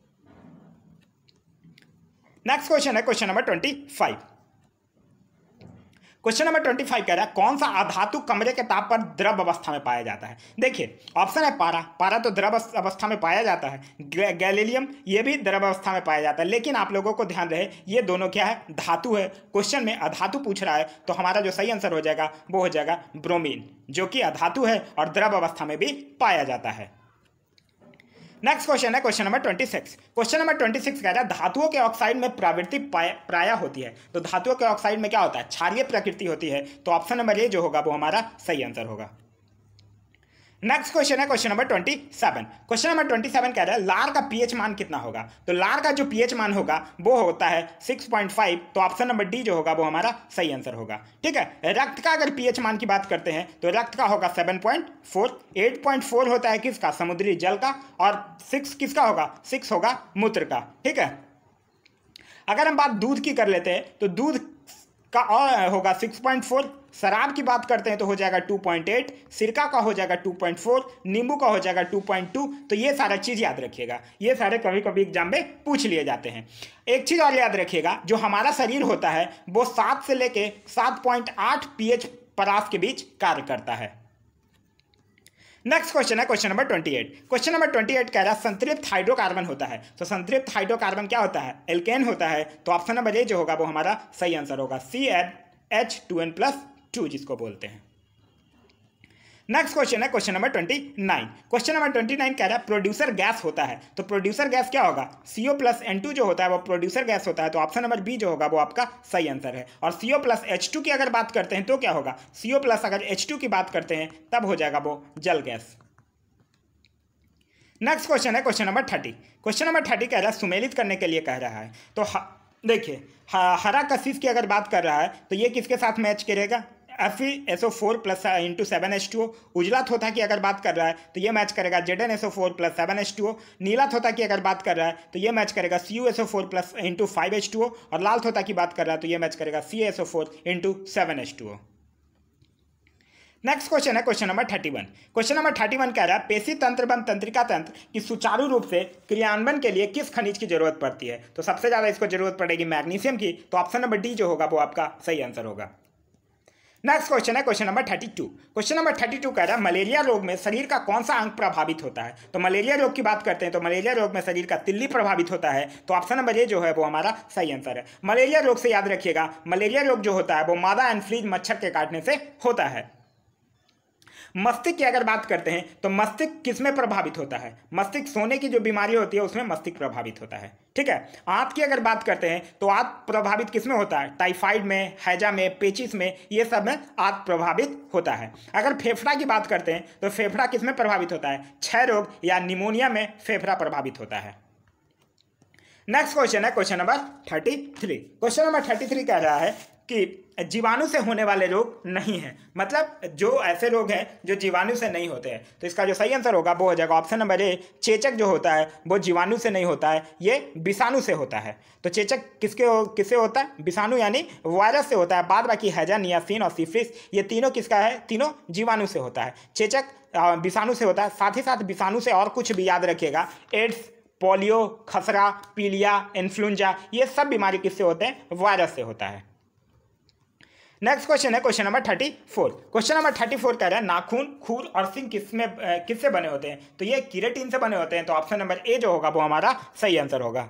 नेक्स्ट क्वेश्चन है question number twenty five. Question number twenty five कह रहा है कौन सा अधातु कमरे के ताप पर द्रव अवस्था में पाया जाता है। देखिए ऑप्शन है पारा, पारा तो द्रव अवस्था में पाया जाता है, गैलीलियम ये भी द्रव अवस्था में पाया जाता है, लेकिन आप लोगों को ध्यान रहे ये दोनों क्या है, धातु है। क्वेश्चन में अधातु पूछ रहा है तो हमारा जो सही आंसर हो जाएगा वो हो जाएगा ब्रोमीन, जो कि अधातु है और द्रव अवस्था में भी पाया जाता है। नेक्स्ट क्वेश्चन है question number twenty six. Question number twenty six कह रहा है धातुओं के ऑक्साइड में प्रवृत्ति प्राय होती है। तो धातुओं के ऑक्साइड में क्या होता है, क्षारीय प्रकृति होती है। तो ऑप्शन नंबर ए जो होगा वो हमारा सही आंसर होगा। नेक्स्ट क्वेश्चन है question number twenty seven. Question number twenty seven कह रहा है लार का पीएच मान कितना होगा। तो लार का जो पीएच मान होगा वो होता है सिक्स पॉइंट फाइव। तो ऑप्शन नंबर डी जो होगा वो हमारा सही आंसर होगा। ठीक है। रक्त का अगर पीएच मान की बात करते हैं तो रक्त का होगा seven point four. Eight point four होता है किसका, समुद्री जल का, और सिक्स किसका होगा, सिक्स होगा मूत्र का। ठीक है। अगर हम बात दूध की कर लेते हैं तो दूध का और होगा सिक्स पॉइंट फोर। शराब की बात करते हैं तो हो जाएगा टू पॉइंट एट। सिरका का हो जाएगा टू पॉइंट फोर। नींबू का हो जाएगा टू पॉइंट टू। तो ये सारा चीज़ याद रखिएगा, ये सारे कभी कभी एग्जाम में पूछ लिए जाते हैं। एक चीज़ और याद रखिएगा, जो हमारा शरीर होता है वो सात से लेके सात पॉइंट आठ पीएच परास के बीच कार्य करता है। नेक्स्ट क्वेश्चन है question number twenty eight. Question number twenty eight कह रहा है संतृप्त हाइड्रोकार्बन होता है। तो संतृप्त हाइड्रोकार्बन क्या होता है, एल्केन होता है। तो ऑप्शन नंबर ए जो होगा वो हमारा सही आंसर होगा, C N H two N plus two जिसको बोलते हैं। नेक्स्ट क्वेश्चन है question number twenty nine. Question number twenty nine कह रहा है प्रोड्यूसर गैस होता है। तो प्रोड्यूसर गैस क्या होगा, सीओ प्लस एन टू जो होता है वो प्रोड्यूसर गैस होता है। तो ऑप्शन नंबर बी जो होगा वो आपका सही आंसर है। और सीओ प्लस एच टू की अगर बात करते हैं तो क्या होगा, सीओ प्लस अगर एच टू की बात करते हैं तब हो जाएगा वो जल गैस। नेक्स्ट क्वेश्चन है question number thirty. Question number thirty कह रहा है सुमेलित करने के लिए कह रहा है। तो देखिए हरा कशिश की अगर बात कर रहा है तो ये किसके साथ मैच करेगा, F E S O four plus into seven H two O. उजला थोथा की अगर बात कर रहा है तो ये मैच करेगा Z N S O four plus seven H two O. नीला थोथा की अगर बात कर रहा है तो ये मैच करेगा C U S O four plus into five H two O. और लाल थोथा की बात कर रहा है तो ये मैच करेगा C S O four into seven H two O. Next question है question number thirty one. Question number thirty one कह रहा है पेशी तंत्र एवं तंत्रिका तंत्र की सुचारू रूप से क्रियान्वयन के लिए किस खनिज की जरूरत पड़ती है? तो सबसे ज्यादा इसको जरूरत पड़ेगी मैग्नीशियम की, तो ऑप्शन नंबर डी जो होगा वो आपका सही आंसर होगा। नेक्स्ट क्वेश्चन है question number thirty two. Question number thirty two कह रहा है मलेरिया रोग में शरीर का कौन सा अंग प्रभावित होता है? तो मलेरिया रोग की बात करते हैं तो मलेरिया रोग में शरीर का तिल्ली प्रभावित होता है, तो ऑप्शन नंबर ए जो है वो हमारा सही आंसर है। मलेरिया रोग से याद रखिएगा, मलेरिया रोग जो होता है वो मादा एनफ्लूएंजा मच्छर के काटने से होता है। मस्तिष्क की अगर बात करते हैं तो मस्तिष्क किसमें प्रभावित होता है? मस्तिष्क सोने की जो बीमारी होती है उसमें मस्तिष्क प्रभावित होता है, ठीक है। आंत की अगर बात करते हैं तो आंत प्रभावित किसमें होता है? टाइफाइड में, हैजा में, पेचिस में, ये सब में आंत प्रभावित होता है। अगर फेफड़ा की बात करते हैं तो फेफड़ा किसमें प्रभावित होता है? क्षय रोग या निमोनिया में फेफड़ा प्रभावित होता है। नेक्स्ट क्वेश्चन है question number thirty three. Question number thirty three कह रहा है कि जीवाणु से होने वाले रोग नहीं है, मतलब जो ऐसे रोग हैं जो जीवाणु से नहीं होते हैं, तो इसका जो सही आंसर होगा वो हो जाएगा ऑप्शन नंबर ए। चेचक जो होता है वो जीवाणु से नहीं होता है, ये विषाणु से होता है। तो चेचक किसके हो, किससे होता है? विषाणु यानी वायरस से होता है। बाद बाकी हैजा, नियासिन और सिफिलिस ये तीनों किसका है? तीनों जीवाणु से होता है। चेचक विषाणु से होता है। साथ ही साथ विषाणु से और कुछ भी याद रखिएगा, एड्स, पोलियो, खसरा, पीलिया, इन्फ्लुएंजा, ये सब बीमारी किससे होते हैं? वायरस से होता है। नेक्स्ट क्वेश्चन है question number thirty four. Question number thirty four कह रहा है नाखून, खूर और सिंग किसमें किससे बने होते हैं? तो ये कीरेटिन से बने होते हैं, तो ऑप्शन नंबर ए जो होगा वो हमारा सही आंसर होगा।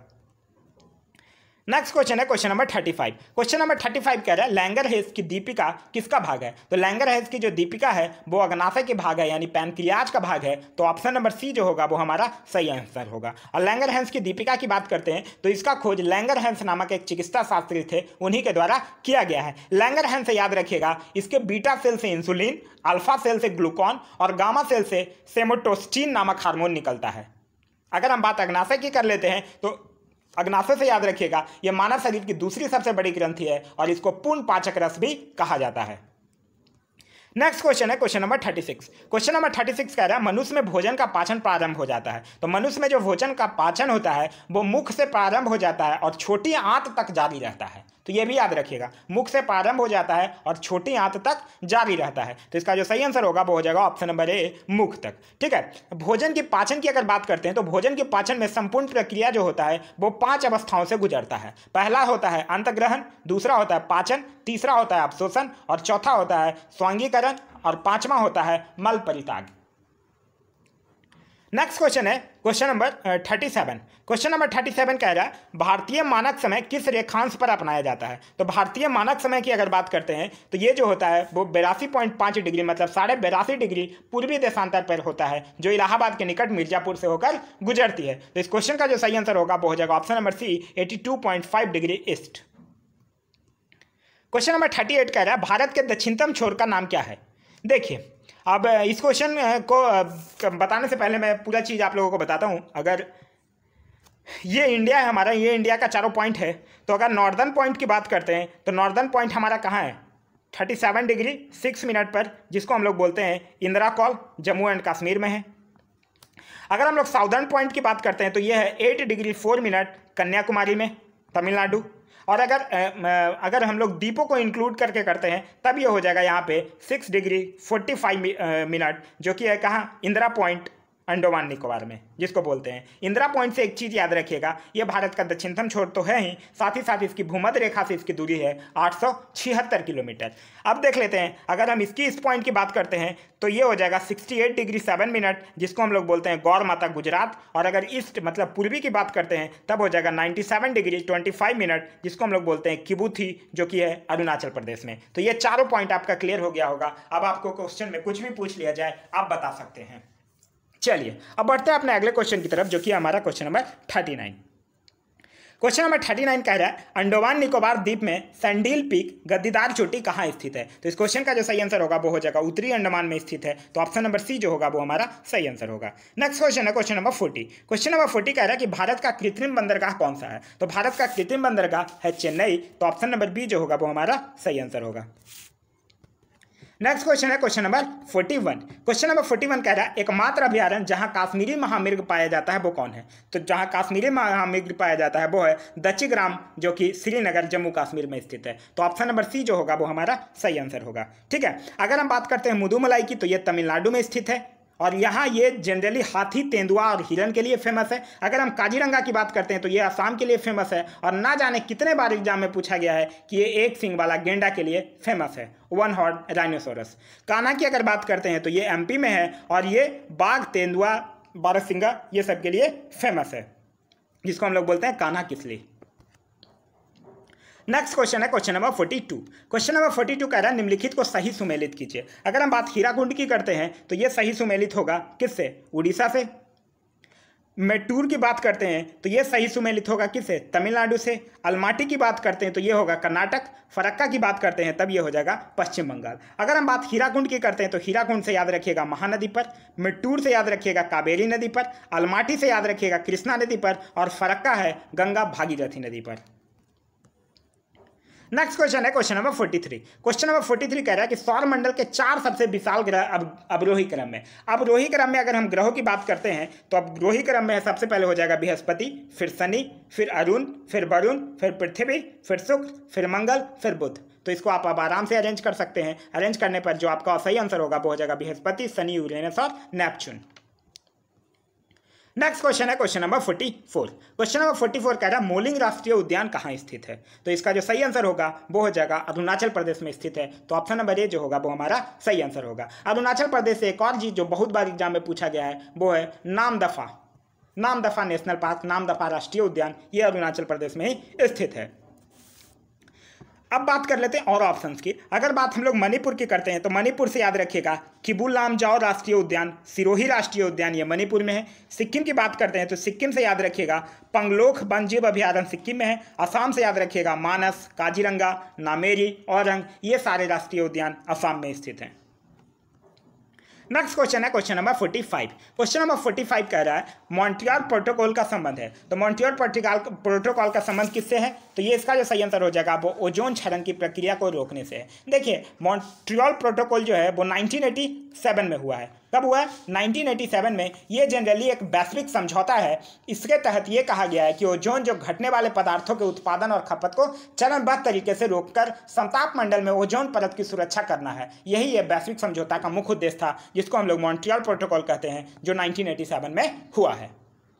नेक्स्ट क्वेश्चन है question number thirty five. Question number thirty five कह रहा है लैंगरहेंस की दीपिका किसका भाग है? तो लैंगरहेंस की जो दीपिका है वो अग्नाशय के भाग है, यानी पैनक्रियाज का भाग है, तो ऑप्शन नंबर सी जो होगा वो हमारा सही आंसर होगा। और लैंगरहेंस की दीपिका की बात करते हैं तो इसका खोज लैंगरहेंस नामक एक चिकित्सा शास्त्री थे, उन्हीं के द्वारा किया गया है। लैंगरहेंस से याद रखिएगा, इसके बीटा सेल से इंसुलिन, अल्फा सेल से ग्लूकॉन और गामा सेल से सेमोटोस्टिन नामक हार्मोन निकलता है। अगर हम बात अग्नाशय की कर लेते हैं तो अग्नाशय से याद रखिएगा, यह मानव शरीर की दूसरी सबसे बड़ी ग्रंथि है और इसको पूर्ण पाचक रस भी कहा जाता है। नेक्स्ट क्वेश्चन है question number thirty six. Question number thirty six कह रहा है मनुष्य में भोजन का पाचन प्रारंभ हो जाता है। तो मनुष्य में जो भोजन का पाचन होता है वो मुख से प्रारंभ हो जाता है और छोटी आंत तक जारी रहता है, तो ये भी याद रखिएगा, मुख से प्रारंभ हो जाता है और छोटी आंत तक जारी रहता है। तो इसका जो सही आंसर होगा वो हो जाएगा ऑप्शन नंबर ए, मुख तक, ठीक है। भोजन की पाचन की अगर बात करते हैं तो भोजन के पाचन में संपूर्ण प्रक्रिया जो होता है वो पांच अवस्थाओं से गुजरता है। पहला होता है अंतग्रहण, दूसरा होता है पाचन, तीसरा होता है अवशोषण और चौथा होता है स्वांगीकरण और पांचवा होता है मल परित्याग। नेक्स्ट क्वेश्चन है question number thirty seven. Question number thirty seven कह रहा है भारतीय मानक समय किस रेखांश पर अपनाया जाता है? तो भारतीय मानक समय की अगर बात करते हैं तो ये जो होता है वो बेरासी पॉइंट पाँच डिग्री मतलब साढ़े बेरासी डिग्री पूर्वी देशांतर पर होता है, जो इलाहाबाद के निकट मिर्जापुर से होकर गुजरती है। तो इस क्वेश्चन का जो सही आंसर होगा वो हो जाएगा option number C, eighty two point five degree east. Question number thirty eight कह रहा है भारत के दक्षिणतम छोर का नाम क्या है? देखिए, अब इस क्वेश्चन को बताने से पहले मैं पूरा चीज़ आप लोगों को बताता हूँ। अगर ये इंडिया है हमारा, ये इंडिया का चारों पॉइंट है, तो अगर नॉर्दर्न पॉइंट की बात करते हैं तो नॉर्दर्न पॉइंट हमारा कहाँ है? Thirty seven degree six minute पर, जिसको हम लोग बोलते हैं इंदिरा कॉल, जम्मू एंड कश्मीर में है। अगर हम लोग साउदर्न पॉइंट की बात करते हैं तो ये है eight degree four minute Kanyakumari में, तमिलनाडु। और अगर अगर हम लोग द्वीपों को इंक्लूड करके करते हैं तब ये हो जाएगा यहाँ पे six degree forty five minute, जो कि है कहाँ? इंदिरा पॉइंट, अंडमान निकोबार में, जिसको बोलते हैं इंदिरा पॉइंट। से एक चीज़ याद रखिएगा, ये भारत का दक्षिणतम छोर तो है ही, साथ ही साथ इसकी भूमध्य रेखा से इसकी दूरी है आठ सौ छिहत्तर किलोमीटर। अब देख लेते हैं, अगर हम इसकी इस पॉइंट की बात करते हैं तो ये हो जाएगा sixty eight degree seven minute, जिसको हम लोग बोलते हैं गौर माता गुजरात। और अगर ईस्ट मतलब पूर्वी की बात करते हैं तब हो जाएगा ninety seven degree twenty five minute, जिसको हम लोग बोलते हैं किबूथी, जो कि है अरुणाचल प्रदेश में। तो ये चारों पॉइंट आपका क्लियर हो गया होगा। अब आपको क्वेश्चन में कुछ भी पूछ लिया जाए आप बता सकते हैं। चलिए अब बढ़ते हैं अपने अगले क्वेश्चन की तरफ, जो कि हमारा question number thirty nine. Question number thirty nine कह रहा है अंडमान निकोबार द्वीप में सैंडील पीक गद्दीदार चोटी कहाँ स्थित है? तो इस क्वेश्चन का जो सही आंसर होगा वो हो जाएगा उत्तरी अंडमान में स्थित है, तो ऑप्शन नंबर सी जो होगा वो हमारा सही आंसर होगा। नेक्स्ट क्वेश्चन है question number forty. Question number forty कह रहा है कि भारत का कृत्रिम बंदरगाह कौन सा है? तो भारत का कृत्रिम बंदरगाह है चेन्नई, तो ऑप्शन नंबर बी जो होगा वो हमारा सही आंसर होगा। नेक्स्ट क्वेश्चन है question number forty one. Question number forty one कह रहा है एकमात्र अभ्यारण्य जहां काश्मीरी महामृग पाया जाता है वो कौन है? तो जहां काश्मीरी महामृग पाया जाता है वो है दचिग्राम, जो कि श्रीनगर जम्मू कश्मीर में स्थित है। तो ऑप्शन नंबर सी जो होगा वो हमारा सही आंसर होगा। ठीक है, अगर हम बात करते हैं मुदुमलाई की, तो ये तमिलनाडु में स्थित है और यहाँ ये जनरली हाथी, तेंदुआ और हिरन के लिए फेमस है। अगर हम काजीरंगा की बात करते हैं तो ये असम के लिए फेमस है और ना जाने कितने बार एग्जाम में पूछा गया है कि ये एक सिंग वाला गेंडा के लिए फेमस है, वन हॉर्न राइनोसोरस। कान्हा की अगर बात करते हैं तो ये एमपी में है और ये बाघ, तेंदुआ, बारहसिंगा ये सब के लिए फेमस है, जिसको हम लोग बोलते हैं कान्हा किसली। नेक्स्ट क्वेश्चन है question number forty two. Question number forty two कह रहा है निम्नलिखित को सही सुमेलित कीजिए। अगर हम बात हीराकुंड की करते हैं तो ये सही सुमेलित होगा किससे? उड़ीसा से। मेट्टूर की बात करते हैं तो ये सही सुमेलित होगा किससे? तमिलनाडु से। अलमाटी की बात करते हैं तो ये होगा कर्नाटक। फरक्का की बात करते हैं तब ये हो जाएगा पश्चिम बंगाल। अगर हम बात हीराकुंड की करते हैं तो हीराकुंड से याद रखिएगा महानदी पर, मेट्टूर से याद रखिएगा कावेरी नदी पर, अलमाटी से याद रखिएगा कृष्णा नदी पर और फरक्का है गंगा भागीरथी नदी पर। नेक्स्ट क्वेश्चन है question number forty three. Question number forty three कह रहा है कि सौर मंडल के चार सबसे विशाल ग्रह अब अवरोही क्रम में। अवरोही क्रम में अगर हम ग्रहों की बात करते हैं तो अवरोही क्रम में सबसे पहले हो जाएगा बृहस्पति, फिर शनि, फिर अरुण, फिर वरुण, फिर पृथ्वी, फिर शुक्र, फिर मंगल, फिर बुध। तो इसको आप अब आराम से अरेंज कर सकते हैं। अरेंज करने पर जो आपका सही आंसर होगा वो हो जाएगा बृहस्पति, शनि, यूरेनस और नेपच्यून। नेक्स्ट क्वेश्चन है question number forty four. Question number forty four कह रहा है मोलिंग राष्ट्रीय उद्यान कहाँ स्थित है? तो इसका जो सही आंसर होगा वो हो जाएगा अरुणाचल प्रदेश में स्थित है। तो ऑप्शन नंबर ए जो होगा वो हमारा सही आंसर होगा। अरुणाचल प्रदेश से एक और चीज जो बहुत बार एग्जाम में पूछा गया है वो है नामदफा। नामदफा नेशनल पार्क, नामदफा राष्ट्रीय उद्यान, ये अरुणाचल प्रदेश में ही स्थित है। अब बात कर लेते हैं और ऑप्शंस की। अगर बात हम लोग मणिपुर की करते हैं तो मणिपुर से याद रखिएगा किबुल लामजाओ राष्ट्रीय उद्यान, सिरोही राष्ट्रीय उद्यान, ये मणिपुर में है। सिक्किम की बात करते हैं तो सिक्किम से याद रखिएगा पंगलोख वन्यजीव अभयारण्य सिक्किम में है। असम से याद रखिएगा मानस, काजीरंगा, नामेरी, औरंग, ये सारे राष्ट्रीय उद्यान असम में स्थित हैं। नेक्स्ट क्वेश्चन है question number forty five. Question number forty five कह रहा है मॉन्ट्रियल प्रोटोकॉल का संबंध है। तो मॉन्ट्रियल प्रोटोकॉल प्रोटोकॉल का संबंध किससे है? तो ये इसका जो सही आंसर हो जाएगा वो ओजोन क्षरण की प्रक्रिया को रोकने से है। देखिए मॉन्ट्रियल प्रोटोकॉल जो है वो नाइनटीन एटी सेवन में हुआ है। कब हुआ है? नाइनटीन एटी सेवन में। ये जनरली एक वैश्विक समझौता है। इसके तहत ये कहा गया है कि ओजोन जो घटने वाले पदार्थों के उत्पादन और खपत को चरणबद्ध तरीके से रोककर समताप मंडल में ओजोन परत की सुरक्षा करना है। यही ये वैश्विक समझौता का मुख्य उद्देश्य था, जिसको हम लोग मॉन्ट्रियल प्रोटोकॉल कहते हैं, जो नाइनटीन एटी सेवन में हुआ है।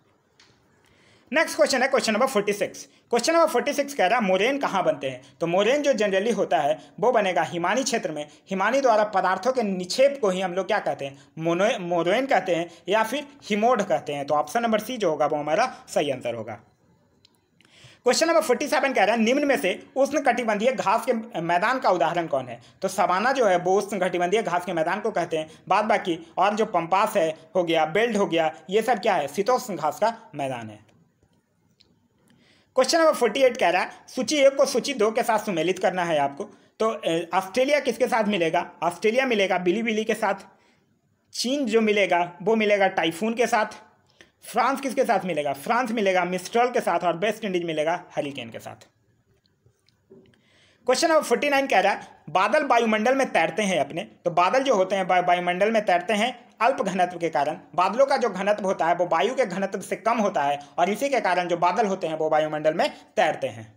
नेक्स्ट क्वेश्चन है question number forty six. Question number forty six कह रहा है मोरेन कहाँ बनते हैं? तो मोरेन जो जनरली होता है वो बनेगा हिमानी क्षेत्र में। हिमानी द्वारा पदार्थों के निक्षेप को ही हम लोग क्या कहते हैं? मोनो मोरेन कहते हैं या फिर हिमोड कहते हैं। तो ऑप्शन नंबर सी जो होगा वो हमारा सही आंसर होगा। क्वेश्चन नंबर फोर्टी सेवन कह रहा है निम्न में से उष्ण कटिबंधीय घास के मैदान का उदाहरण कौन है? तो सवाना जो है वो उष्ण कटिबंधीय घास के मैदान को कहते हैं। बाद बाकी और जो पंपास है हो गया, बेल्ट हो गया, ये सब क्या है? शीतोष्ण घास का मैदान है। क्वेश्चन नंबर फोर्टी एट कह रहा है सूची एक को सूची दो के साथ सुमेलित करना है आपको। तो ऑस्ट्रेलिया किसके साथ मिलेगा? ऑस्ट्रेलिया मिलेगा बिलीबिली के साथ। चीन जो मिलेगा वो मिलेगा टाइफून के साथ। फ्रांस किसके साथ मिलेगा? फ्रांस मिलेगा मिस्ट्रॉल के साथ और वेस्ट इंडीज मिलेगा हरिकेन के साथ। क्वेश्चन नंबर फोर्टी नाइन कह रहा है बादल वायुमंडल में तैरते हैं अपने। तो बादल जो होते हैं वायुमंडल में तैरते हैं अल्प घनत्व के कारण। बादलों का जो घनत्व होता है वो वायु के घनत्व से कम होता है और इसी के कारण जो बादल होते हैं वो वायुमंडल में तैरते हैं।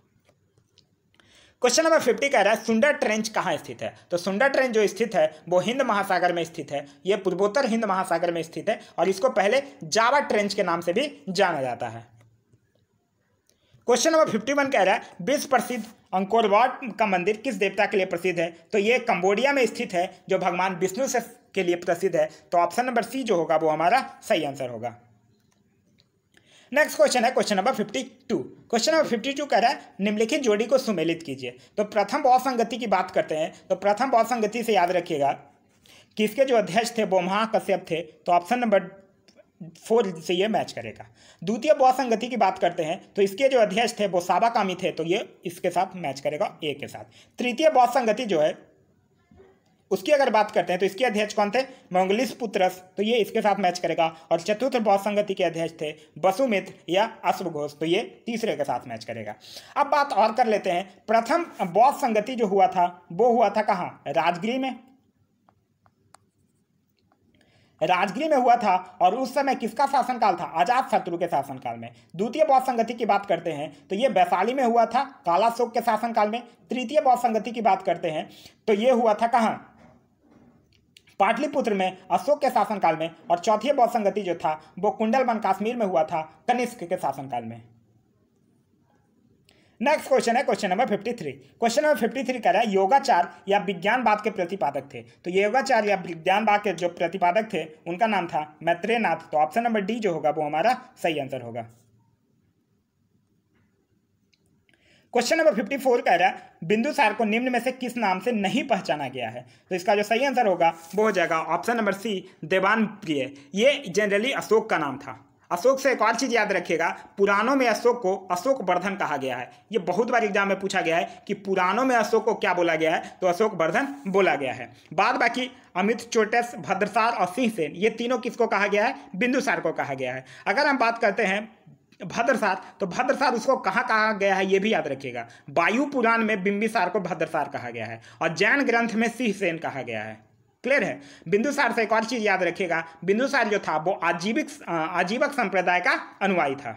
क्वेश्चन नंबर फिफ्टी कह रहा है सुंदर ट्रेंच कहाँ स्थित है? तो सुंदर ट्रेंच जो स्थित है वो हिंद महासागर में स्थित है। ये पूर्वोत्तर हिंद महासागर में स्थित है और इसको पहले जावा ट्रेंच के नाम से भी जाना जाता है। क्वेश्चन नंबर फिफ्टी वन कह रहा है विश्व प्रसिद्ध अंकोर वाट का मंदिर किस देवता के लिए प्रसिद्ध है? तो ये कंबोडिया में स्थित है जो भगवान विष्णु से के लिए प्रसिद्ध है। तो ऑप्शन नंबर सी जो होगा वो हमारा सही आंसर होगा। नेक्स्ट क्वेश्चन है question number fifty two. Question number fifty two कह रहा है निम्नलिखित जोड़ी को सुमेलित कीजिए। तो प्रथम बॉल संगति की बात करते हैं तो प्रथम बॉल संगति से याद रखिएगा कि इसके जो अध्यक्ष थे वो महाकश्यप थे। तो ऑप्शन नंबर फोर से ये मैच करेगा। द्वितीय बॉल संगति की बात करते हैं तो इसके जो अध्यक्ष थे वो साबाकामी थे, तो ये इसके साथ मैच करेगा ए के साथ। तृतीय बॉल संगति जो है उसकी अगर बात करते हैं तो इसके अध्यक्ष कौन थे? मंगलिस पुत्रस, तो ये इसके साथ मैच करेगा। और चतुर्थ बॉल संगति के अध्यक्ष थे वसुमित्र या अश्वघोष, तो ये तीसरे के साथ मैच करेगा। अब बात और कर लेते हैं प्रथम बॉल संगति जो हुआ था वो हुआ था कहाँ? राजगीर में। राजगीर में हुआ था और उस समय किसका शासनकाल था? अजात शत्रु के शासनकाल में। द्वितीय बौद्ध संगति की बात करते हैं तो ये वैशाली में हुआ था कालाशोक के शासनकाल में। तृतीय बौद्ध संगति की बात करते हैं तो ये हुआ था कहाँ? पाटलिपुत्र में अशोक के शासनकाल में। और चौथी बौद्ध संगति जो था वो कुंडलवन कश्मीर में हुआ था कनिष्क के शासनकाल में। नेक्स्ट क्वेश्चन है question number fifty three. Question number fifty three कह रहा है योगाचार या विज्ञानवाद के प्रतिपादक थे। तो योगाचार या विज्ञानवाद के जो प्रतिपादक थे उनका नाम था मैत्रेयनाथ। तो ऑप्शन नंबर डी जो होगा वो हमारा सही आंसर होगा। क्वेश्चन नंबर फिफ्टी फोर कह रहा है बिंदुसार को निम्न में से किस नाम से नहीं पहचाना गया है? तो इसका जो सही आंसर होगा वो हो जाएगा ऑप्शन नंबर सी देवान प्रिय। ये जनरली अशोक का नाम था। अशोक से एक और चीज याद रखिएगा, पुराणों में अशोक को अशोक वर्धन कहा गया है। ये बहुत बार एग्जाम में पूछा गया है कि पुराणों में अशोक को क्या बोला गया है, तो अशोक वर्धन बोला गया है। बाद बाकी अमित, चोटेस, भद्रसार और सिंहसेन ये तीनों किसको कहा गया है? बिंदुसार को कहा गया है। अगर हम बात करते हैं भद्रसार तो भद्रसार उसको कहाँ कहा गया है ये भी याद रखिएगा। वायु पुराण में बिंबिसार को भद्रसार कहा गया है और जैन ग्रंथ में सिंहसेन कहा गया है। क्लियर है? बिंदुसार से एक और चीज याद रखिएगा, बिंदुसार जो था वो आजीविक आजीवक संप्रदाय का अनुयायी था।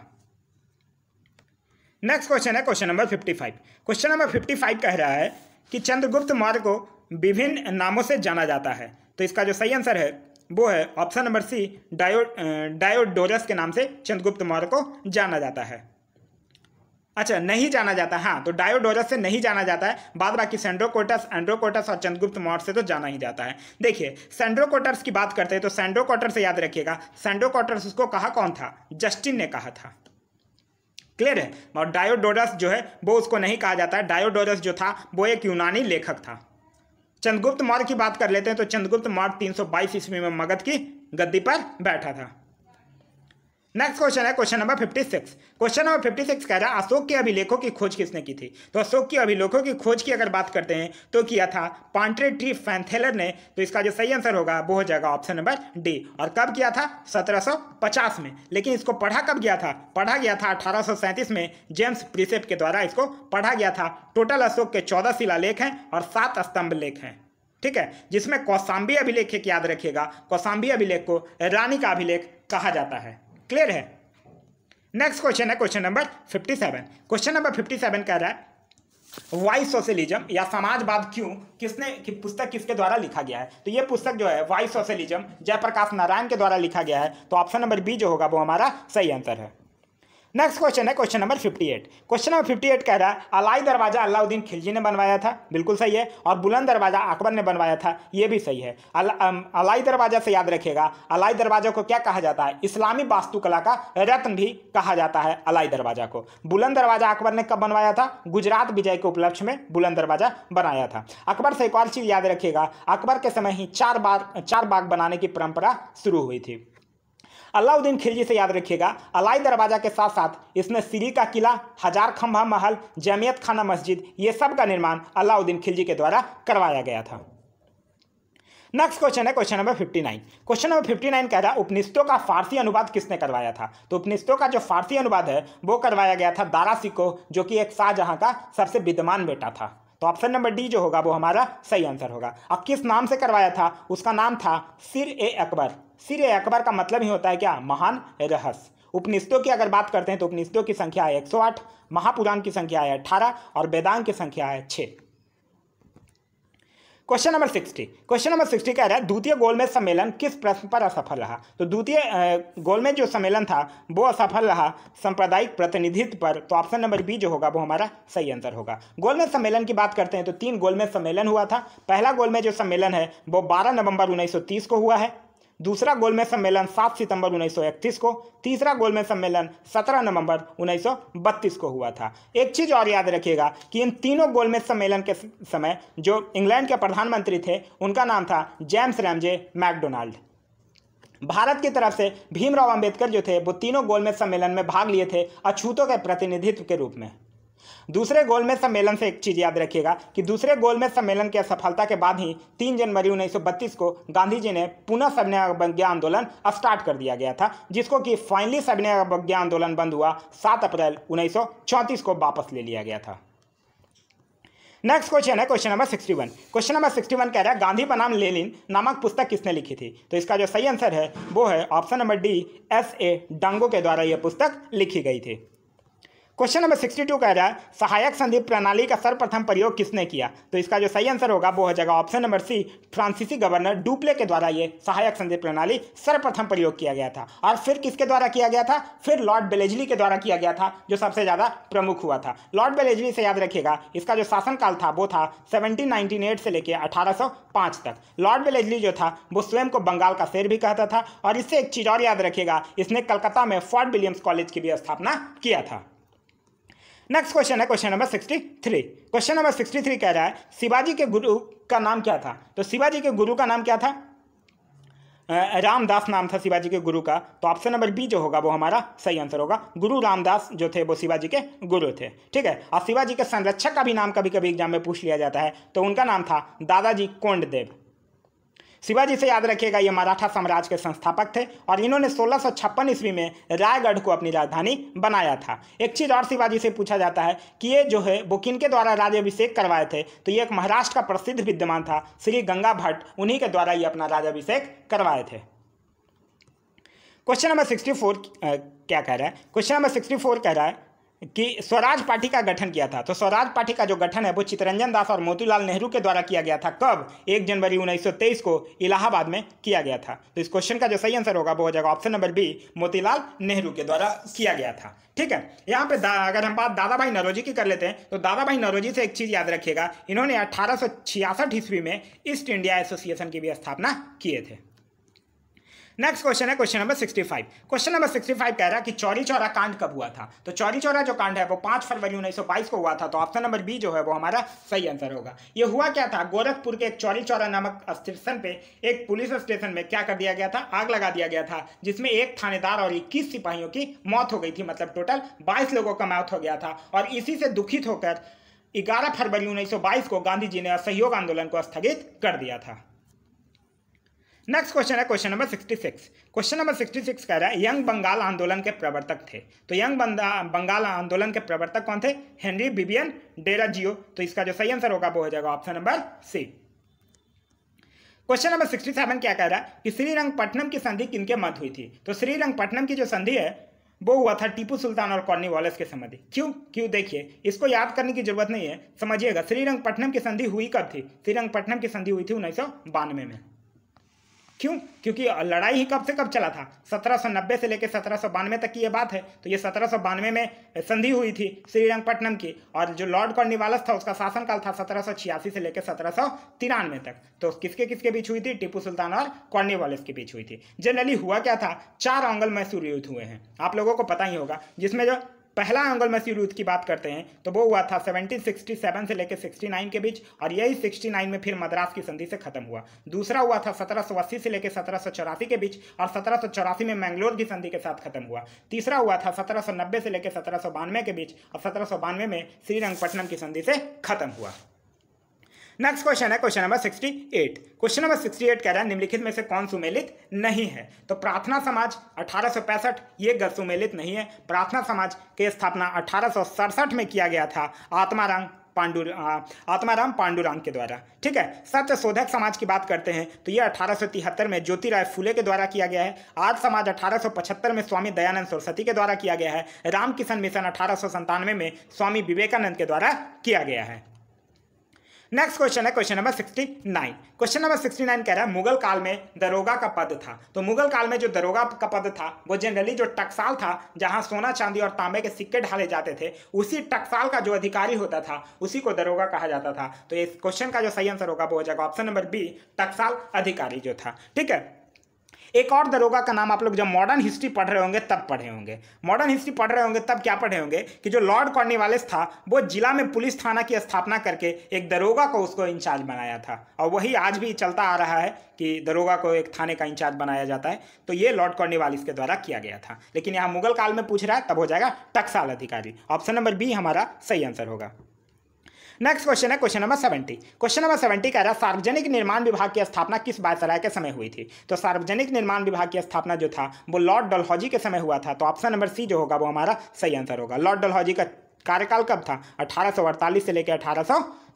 नेक्स्ट क्वेश्चन है question number fifty five. Question number fifty five कह रहा है कि चंद्रगुप्त मौर्य को विभिन्न नामों से जाना जाता है। तो इसका जो सही आंसर है वो है ऑप्शन नंबर सी डायो डायोडोरस के नाम से चंद्रगुप्त मौर्य को जाना जाता है। अच्छा, नहीं जाना जाता, हाँ, तो डायोडोरस से नहीं जाना जाता है। बाद बाकी सेंड्रोकोटस, एंड्रोकोटस और चंद्रगुप्त मौर्य से तो जाना ही जाता है। देखिए सेंड्रोकोटस की बात करते हैं तो सेंड्रोकोटस से याद रखिएगा, सेंड्रोकोटस उसको कहा कौन था? जस्टिन ने कहा था। क्लियर है? और डायोडोरस जो है वो उसको नहीं कहा जाता है। डायोडोरस जो था वो एक यूनानी लेखक था। चंद्रगुप्त मौर्य की बात कर लेते हैं तो चंद्रगुप्त मौर्य तीन सौ बाईस ईस्वी में मगध की गद्दी पर बैठा था। नेक्स्ट क्वेश्चन है question number fifty six. Question number fifty six कह रहा है अशोक के अभिलेखों की खोज किसने की थी? तो अशोक के अभिलेखों की खोज की अगर बात करते हैं तो किया था पांट्रे ट्री फैंथेलर ने। तो इसका जो सही आंसर होगा वो हो जाएगा ऑप्शन नंबर डी। और कब किया था? सत्रह सौ पचास में। लेकिन इसको पढ़ा कब गया था? पढ़ा गया था अठारह सौ सैंतीस में जेम्स प्रिसेप के द्वारा इसको पढ़ा गया था। टोटल अशोक के चौदह शिलालेख हैं और सात स्तंभ लेख हैं। ठीक है, जिसमें कौशाम्बी अभिलेख एक याद रखिएगा, कौशाम्बी अभिलेख को रानी का अभिलेख कहा जाता है। क्लियर है? नेक्स्ट क्वेश्चन है question number fifty seven. Question number fifty seven कह रहा है वाई सोशलिज्म या समाजवाद क्यों किसने की पुस्तक किसके द्वारा लिखा गया है? तो ये पुस्तक जो है वाई सोशलिज्म जयप्रकाश नारायण के द्वारा लिखा गया है। तो ऑप्शन नंबर बी जो होगा वो हमारा सही आंसर है। नेक्स्ट क्वेश्चन है question number fifty eight. Question number fifty eight कह रहा है अलाई दरवाजा अलाउद्दीन खिलजी ने बनवाया था। बिल्कुल सही है। और बुलंद दरवाजा अकबर ने बनवाया था, ये भी सही है। अलाई दरवाजा से याद रखिएगा, अलाई दरवाजा को क्या कहा जाता है? इस्लामी वास्तुकला का रत्न भी कहा जाता है अलाई दरवाजा को। बुलंद दरवाजा अकबर ने कब बनवाया था? गुजरात विजय के उपलक्ष्य में बुलंद दरवाजा बनाया था। अकबर से एक और चीज याद रखिएगा, अकबर के समय ही चार बार चार बाग बनाने की परंपरा शुरू हुई थी। अलाउद्दीन खिलजी से याद रखिएगा, अलाई दरवाजा के साथ साथ इसमें सीरी का किला, हजार खंभा महल, जमियत खाना मस्जिद, ये सब का निर्माण अलाउद्दीन खिलजी के द्वारा करवाया गया था। नेक्स्ट क्वेश्चन है question number fifty nine. Question number fifty nine कह रहा है उपनिषदों का फारसी अनुवाद किसने करवाया था? तो उपनिषदों का जो फारसी अनुवाद है वो करवाया गया था दारा सिकोह, जो कि एक शाहजहां का सबसे विद्वान बेटा था। तो ऑप्शन नंबर डी जो होगा वो हमारा सही आंसर होगा। अब किस नाम से करवाया था? उसका नाम था सिर ए अकबर। सिर ए अकबर का मतलब ही होता है क्या? महान रहस्य। उपनिषदों की अगर बात करते हैं तो उपनिषदों की संख्या है एक सौ आठ, महापुराण की संख्या है अठारह और वेदांग की संख्या है छः। Question number sixty. Question number sixty कह रहा है द्वितीय गोलमेज सम्मेलन किस प्रश्न पर असफल रहा? तो द्वितीय गोलमेज जो सम्मेलन था वो असफल रहा सांप्रदायिक प्रतिनिधित्व पर। तो ऑप्शन नंबर बी जो होगा वो हमारा सही आंसर होगा। गोलमेज सम्मेलन की बात करते हैं तो तीन गोलमेज सम्मेलन हुआ था। पहला गोलमेज जो सम्मेलन है वो बारह नवंबर उन्नीस सौ तीस को हुआ है। दूसरा गोलमेज सम्मेलन सात सितंबर उन्नीस सौ इकतीस को। तीसरा गोलमेज सम्मेलन सत्रह नवंबर उन्नीस सौ बत्तीस को हुआ था। एक चीज़ और याद रखिएगा कि इन तीनों गोलमेज सम्मेलन के समय जो इंग्लैंड के प्रधानमंत्री थे उनका नाम था जेम्स रैमजे मैकडोनाल्ड। भारत की तरफ से भीमराव अंबेडकर जो थे वो तीनों गोलमेज सम्मेलन में भाग लिए थे अछूतों के प्रतिनिधित्व के रूप में। दूसरे गोलमेज सम्मेलन से एक चीज याद रखिएगा कि दूसरे गोलमेज सम्मेलन की असफलता के बाद ही तीन जनवरी उन्नीस सौ बत्तीस को गांधी जी ने पुनः सविनय अवज्ञा आंदोलन स्टार्ट कर दिया गया था, जिसको कि फाइनली सविनय अवज्ञा आंदोलन बंद हुआ सात अप्रैल उन्नीस सौ चौंतीस को वापस ले लिया गया था। नेक्स्ट क्वेश्चन है question number sixty one. Question number sixty one कह रहा है गांधी बनाम लेनिन नामक पुस्तक किसने लिखी थी? तो इसका जो सही आंसर है वो है option number D, S A Dange के द्वारा यह पुस्तक लिखी गई थी। क्वेश्चन नंबर सिक्सटी टू कह रहा है सहायक संधि प्रणाली का सर्वप्रथम प्रयोग किसने किया? तो इसका जो सही आंसर होगा वो हो जाएगा ऑप्शन नंबर सी, फ्रांसीसी गवर्नर डुप्ले के द्वारा ये सहायक संधि प्रणाली सर्वप्रथम प्रयोग किया गया था। और फिर किसके द्वारा किया गया था? फिर लॉर्ड बेलेजली के द्वारा किया गया था, जो सबसे ज़्यादा प्रमुख हुआ था। लॉर्ड बेलेजली से याद रखिएगा, इसका जो शासनकाल था वो था सेवनटीन नाइनटी एट से लेकर अठारह सौ पाँच तक। लॉर्ड बेलेजली जो था वो स्वयं को बंगाल का शेर भी कहता था। और इससे एक चीज़ और याद रखिएगा, इसने कलकत्ता में फोर्ट विलियम्स कॉलेज की भी स्थापना किया था। नेक्स्ट क्वेश्चन है question number sixty three. Question number sixty three कह रहा है शिवाजी के गुरु का नाम क्या था? तो शिवाजी के गुरु का नाम क्या था? रामदास नाम था शिवाजी के गुरु का। तो ऑप्शन नंबर बी जो होगा वो हमारा सही आंसर होगा। गुरु रामदास जो थे वो शिवाजी के गुरु थे। ठीक है। और शिवाजी के संरक्षक का भी नाम कभी कभी एग्जाम में पूछ लिया जाता है, तो उनका नाम था दादाजी कोंडदेव। शिवाजी से याद रखिएगा ये मराठा साम्राज्य के संस्थापक थे और इन्होंने सोलह सौ छप्पन ईस्वी में रायगढ़ को अपनी राजधानी बनाया था। एक चीज़ और शिवाजी से पूछा जाता है कि ये जो है वो किनके द्वारा राज्याभिषेक करवाए थे? तो ये एक महाराष्ट्र का प्रसिद्ध विद्वान था श्री गंगा भट्ट, उन्हीं के द्वारा ये अपना राज्याभिषेक करवाए थे। क्वेश्चन नंबर सिक्सटी फोर क्या कह रहा है? क्वेश्चन नंबर सिक्सटी फोर कह रहा है कि स्वराज पार्टी का गठन किया था। तो स्वराज पार्टी का जो गठन है वो चित्तरंजन दास और मोतीलाल नेहरू के द्वारा किया गया था। कब? एक जनवरी उन्नीस सौ तेईस को इलाहाबाद में किया गया था। तो इस क्वेश्चन का जो सही आंसर होगा वो हो जाएगा option number B, Motilal Nehru के द्वारा किया गया था। ठीक है। यहाँ पे अगर हम बात दादा भाई नौरोजी की कर लेते हैं तो दादा भाई नौरोजी से एक चीज़ याद रखिएगा, इन्होंने अठारह सौ छियासठ ईस्वी में ईस्ट इंडिया एसोसिएशन की भी स्थापना किए थे। नेक्स्ट क्वेश्चन है question number sixty five. Question number sixty five कह रहा है कि चौरी चौरा कांड कब हुआ था? तो चौरी चौरा जो कांड है वो पाँच फरवरी उन्नीस सौ बाईस को हुआ था। तो ऑप्शन नंबर बी जो है वो हमारा सही आंसर होगा। ये हुआ क्या था? गोरखपुर के एक चौरी चौरा नामक स्टेशन पे एक पुलिस स्टेशन में क्या कर दिया गया था? आग लगा दिया गया था, जिसमें एक थानेदार और इक्कीस सिपाहियों की मौत हो गई थी। मतलब टोटल बाईस लोगों का मौत हो गया था। और इसी से दुखित होकर ग्यारह फरवरी उन्नीस सौ बाईस को गांधी जी ने असहयोग आंदोलन को स्थगित कर दिया था। नेक्स्ट क्वेश्चन है question number sixty six. Question number sixty six कह रहा है यंग बंगाल आंदोलन के प्रवर्तक थे। तो यंग बंगाल आंदोलन के प्रवर्तक कौन थे? Henry Vivian Derozio. तो इसका जो सही आंसर होगा वो हो जाएगा option number C. Question number sixty seven क्या कह रहा है कि श्रीरंगपट्टनम की संधि किनके मध्य हुई थी? तो श्रीरंगपट्टनम की जो संधि है वो हुआ था टीपू सुल्तान और कॉर्नवालिस के संधि। क्यों क्यों देखिए, इसको याद करने की जरूरत नहीं है, समझिएगा। श्रीरंगपट्टनम की संधि हुई कब थी? श्रीरंगपट्टनम की संधि हुई थी उन्नीस सौ बानवे में। क्यों? क्योंकि लड़ाई ही कब से कब चला था? सत्रह सौ नब्बे से लेकर सत्रह सौ बानवे तक की ये बात है। तो ये सत्रह सौ बानवे में संधि हुई थी श्रीरंगपट्टनम की। और जो लॉर्ड कॉर्नवालिस था उसका शासनकाल था सत्रह सौ छियासी से लेकर सत्रह सौ तिरानवे तक। तो किसके किसके बीच हुई थी? टीपू सुल्तान और कॉर्नवालिस के बीच हुई थी। जनरली हुआ क्या था? चार आंग्ल मैसूर युद्ध हुए हैं, आप लोगों को पता ही होगा। जिसमें जो पहला आंग्ल मैसूर युद्ध की बात करते हैं तो वो हुआ था सेवनटीन सिक्सटी सेवन से लेकर सिक्सटी नाइन के बीच, और यही सिक्सटी नाइन में फिर मद्रास की संधि से खत्म हुआ। दूसरा हुआ था सत्रह सौ अस्सी से लेकर सत्रह सौ चौरासी के बीच, और सत्रह सौ चौरासी में मैंगलोर की संधि के साथ खत्म हुआ। तीसरा हुआ था सत्रह सौ नब्बे से लेकर सत्रह सौ बानवे के बीच, और सत्रह सौ बानवे में श्रीरंगपट्टनम की संधि से खत्म हुआ। नेक्स्ट क्वेश्चन है question number sixty eight. Question number sixty eight कह रहा है निम्नलिखित में से कौन सुमेलित नहीं है? तो प्रार्थना समाज अठारह सौ पैंसठ ये सुमेलित नहीं है। प्रार्थना समाज की स्थापना अठारह सौ सड़सठ में किया गया था आत्माराम पांडु आत्माराम पांडुरंग के द्वारा। ठीक है। सत्य शोधक समाज की बात करते हैं तो ये अठारह सौ तिहत्तर में ज्योतिराव फुले के द्वारा किया गया है। आर्य समाज अठारह सौ पचहत्तर में स्वामी दयानंद सरस्वती के द्वारा किया गया है। रामकिशन मिशन अठारह सौ संतानवे में स्वामी विवेकानंद के द्वारा किया गया है। नेक्स्ट क्वेश्चन है question number sixty nine. Question number sixty nine कह रहा है मुगल काल में दरोगा का पद था। तो मुगल काल में जो दरोगा का पद था वो जनरली जो टकसाल था, जहां सोना चांदी और तांबे के सिक्के ढाले जाते थे, उसी टकसाल का जो अधिकारी होता था उसी को दरोगा कहा जाता था। तो इस क्वेश्चन का जो सही आंसर होगा वो हो जाएगा ऑप्शन नंबर बी, टकसाल अधिकारी जो था। ठीक है। एक और दरोगा का नाम आप लोग जब मॉडर्न हिस्ट्री पढ़ रहे होंगे तब पढ़े होंगे। मॉडर्न हिस्ट्री पढ़ रहे होंगे तब क्या पढ़े होंगे कि जो लॉर्ड कॉर्नवालिस था वो जिला में पुलिस थाना की स्थापना करके एक दरोगा को उसको इंचार्ज बनाया था, और वही आज भी चलता आ रहा है कि दरोगा को एक थाने का इंचार्ज बनाया जाता है। तो ये लॉर्ड कॉर्नवालिस के द्वारा किया गया था। लेकिन यहाँ मुगल काल में पूछ रहा है तब हो जाएगा टकसाल अधिकारी। ऑप्शन नंबर बी हमारा सही आंसर होगा। नेक्स्ट क्वेश्चन है question number seventy. Question number seventy कह रहा है सार्वजनिक निर्माण विभाग की स्थापना किस वायसराय के समय हुई थी? तो सार्वजनिक निर्माण विभाग की स्थापना जो था वो लॉर्ड डलहौजी के समय हुआ था। तो ऑप्शन नंबर सी जो होगा वो हमारा सही आंसर होगा। लॉर्ड डलहौजी का कार्यकाल कब था? अठारह सौ अड़तालीस से लेकर अठारह सौ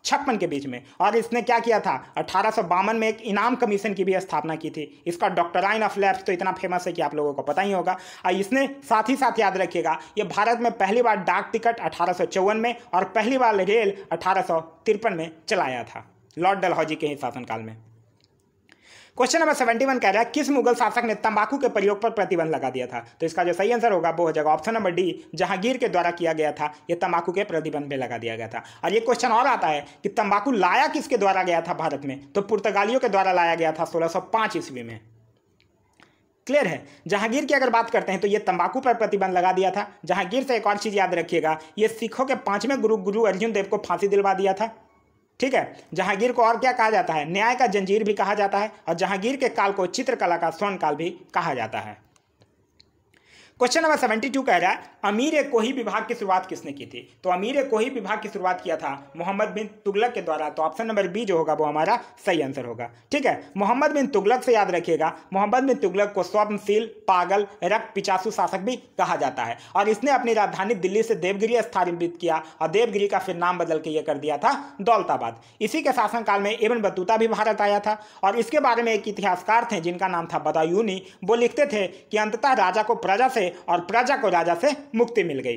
छप्पन के बीच में। और इसने क्या किया था, अठारह सौ बावन में एक इनाम कमीशन की भी स्थापना की थी। इसका डॉक्ट्राइन ऑफ लैप्स तो इतना फेमस है कि आप लोगों को पता ही होगा। और इसने साथ ही साथ याद रखिएगा, ये भारत में पहली बार डाक टिकट अठारह सौ चौवन में और पहली बार रेल अठारह सौ तिरपन में चलाया था, लॉर्ड डलहौजी के ही शासनकाल में। क्वेश्चन नंबर सेवेंटी वन कह रहा है किस मुगल शासक ने तंबाकू के प्रयोग पर प्रतिबंध लगा दिया था। तो इसका जो सही आंसर होगा वो हो जाएगा ऑप्शन नंबर डी, जहांगीर के द्वारा किया गया था। ये तंबाकू के प्रतिबंध पे लगा दिया गया था। और ये क्वेश्चन और आता है कि तंबाकू लाया किसके द्वारा गया था भारत में, तो पुर्तगालियों के द्वारा लाया गया था सोलह सौ पाँच ईस्वी में। क्लियर है। जहांगीर की अगर बात करते हैं तो ये तंबाकू पर प्रतिबंध लगा दिया था। जहांगीर से एक और चीज याद रखिएगा, ये सिखों के पांचवें गुरु गुरु अर्जुन देव को फांसी दिलवा दिया था। ठीक है। जहांगीर को और क्या कहा जाता है, न्याय का जंजीर भी कहा जाता है। और जहांगीर के काल को चित्रकला का स्वर्ण काल भी कहा जाता है। क्वेश्चन नंबर सेवेंटी टू कह रहा है अमीर ए कोही विभाग की शुरुआत किसने की थी। तो अमीर ए कोही विभाग की शुरुआत किया था मोहम्मद बिन तुगलक के द्वारा। तो ऑप्शन नंबर बी जो होगा वो हमारा सही आंसर होगा। ठीक है। मोहम्मद बिन तुगलक से याद रखिएगा, मोहम्मद बिन तुगलक को स्वप्नशील, पागल, रक्त पिचासु शासक भी कहा जाता है। और इसने अपनी राजधानी दिल्ली से देवगिरी स्थानांतरित किया और देवगिरी का फिर नाम बदल के ये कर दिया था दौलताबाद। इसी के शासनकाल में इब्न बतूता भी भारत आया था। और इसके बारे में एक इतिहासकार थे जिनका नाम था बदायूनी। वो लिखते थे कि अंततः राजा को प्रजा से और प्रजा को राजा से मुक्ति मिल गई।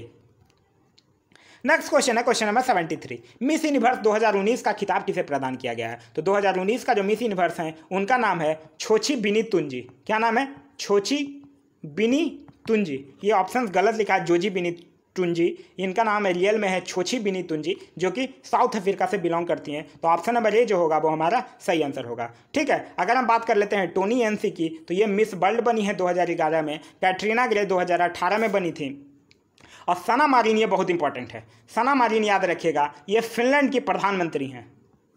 नेक्स्ट क्वेश्चन है question number seventy three, Miss Universe दो हज़ार उन्नीस का खिताब किसे प्रदान किया गया है। तो दो हज़ार उन्नीस का जो मिस यूनिवर्स है उनका नाम है छोची बिनी तुंजी। क्या नाम है, छोची बिनी तुंजी। ये ऑप्शन गलत लिखा है, जोजी बिनी तुंजी। इनका नाम है रियल में है छोची बिनी तुंजी, जो कि साउथ अफ्रीका से बिलोंग करती हैं। तो ऑप्शन नंबर ए जो होगा वो हमारा सही आंसर होगा। ठीक है। अगर हम बात कर लेते हैं टोनी एनसी की, तो ये मिस वर्ल्ड बनी है दो हज़ार ग्यारह में, कैटरीना ग्रे दो हज़ार अठारह में बनी थी। और सना मारिन, ये बहुत इंपॉर्टेंट है, सना मारिन याद रखिएगा, ये फिनलैंड की प्रधानमंत्री हैं।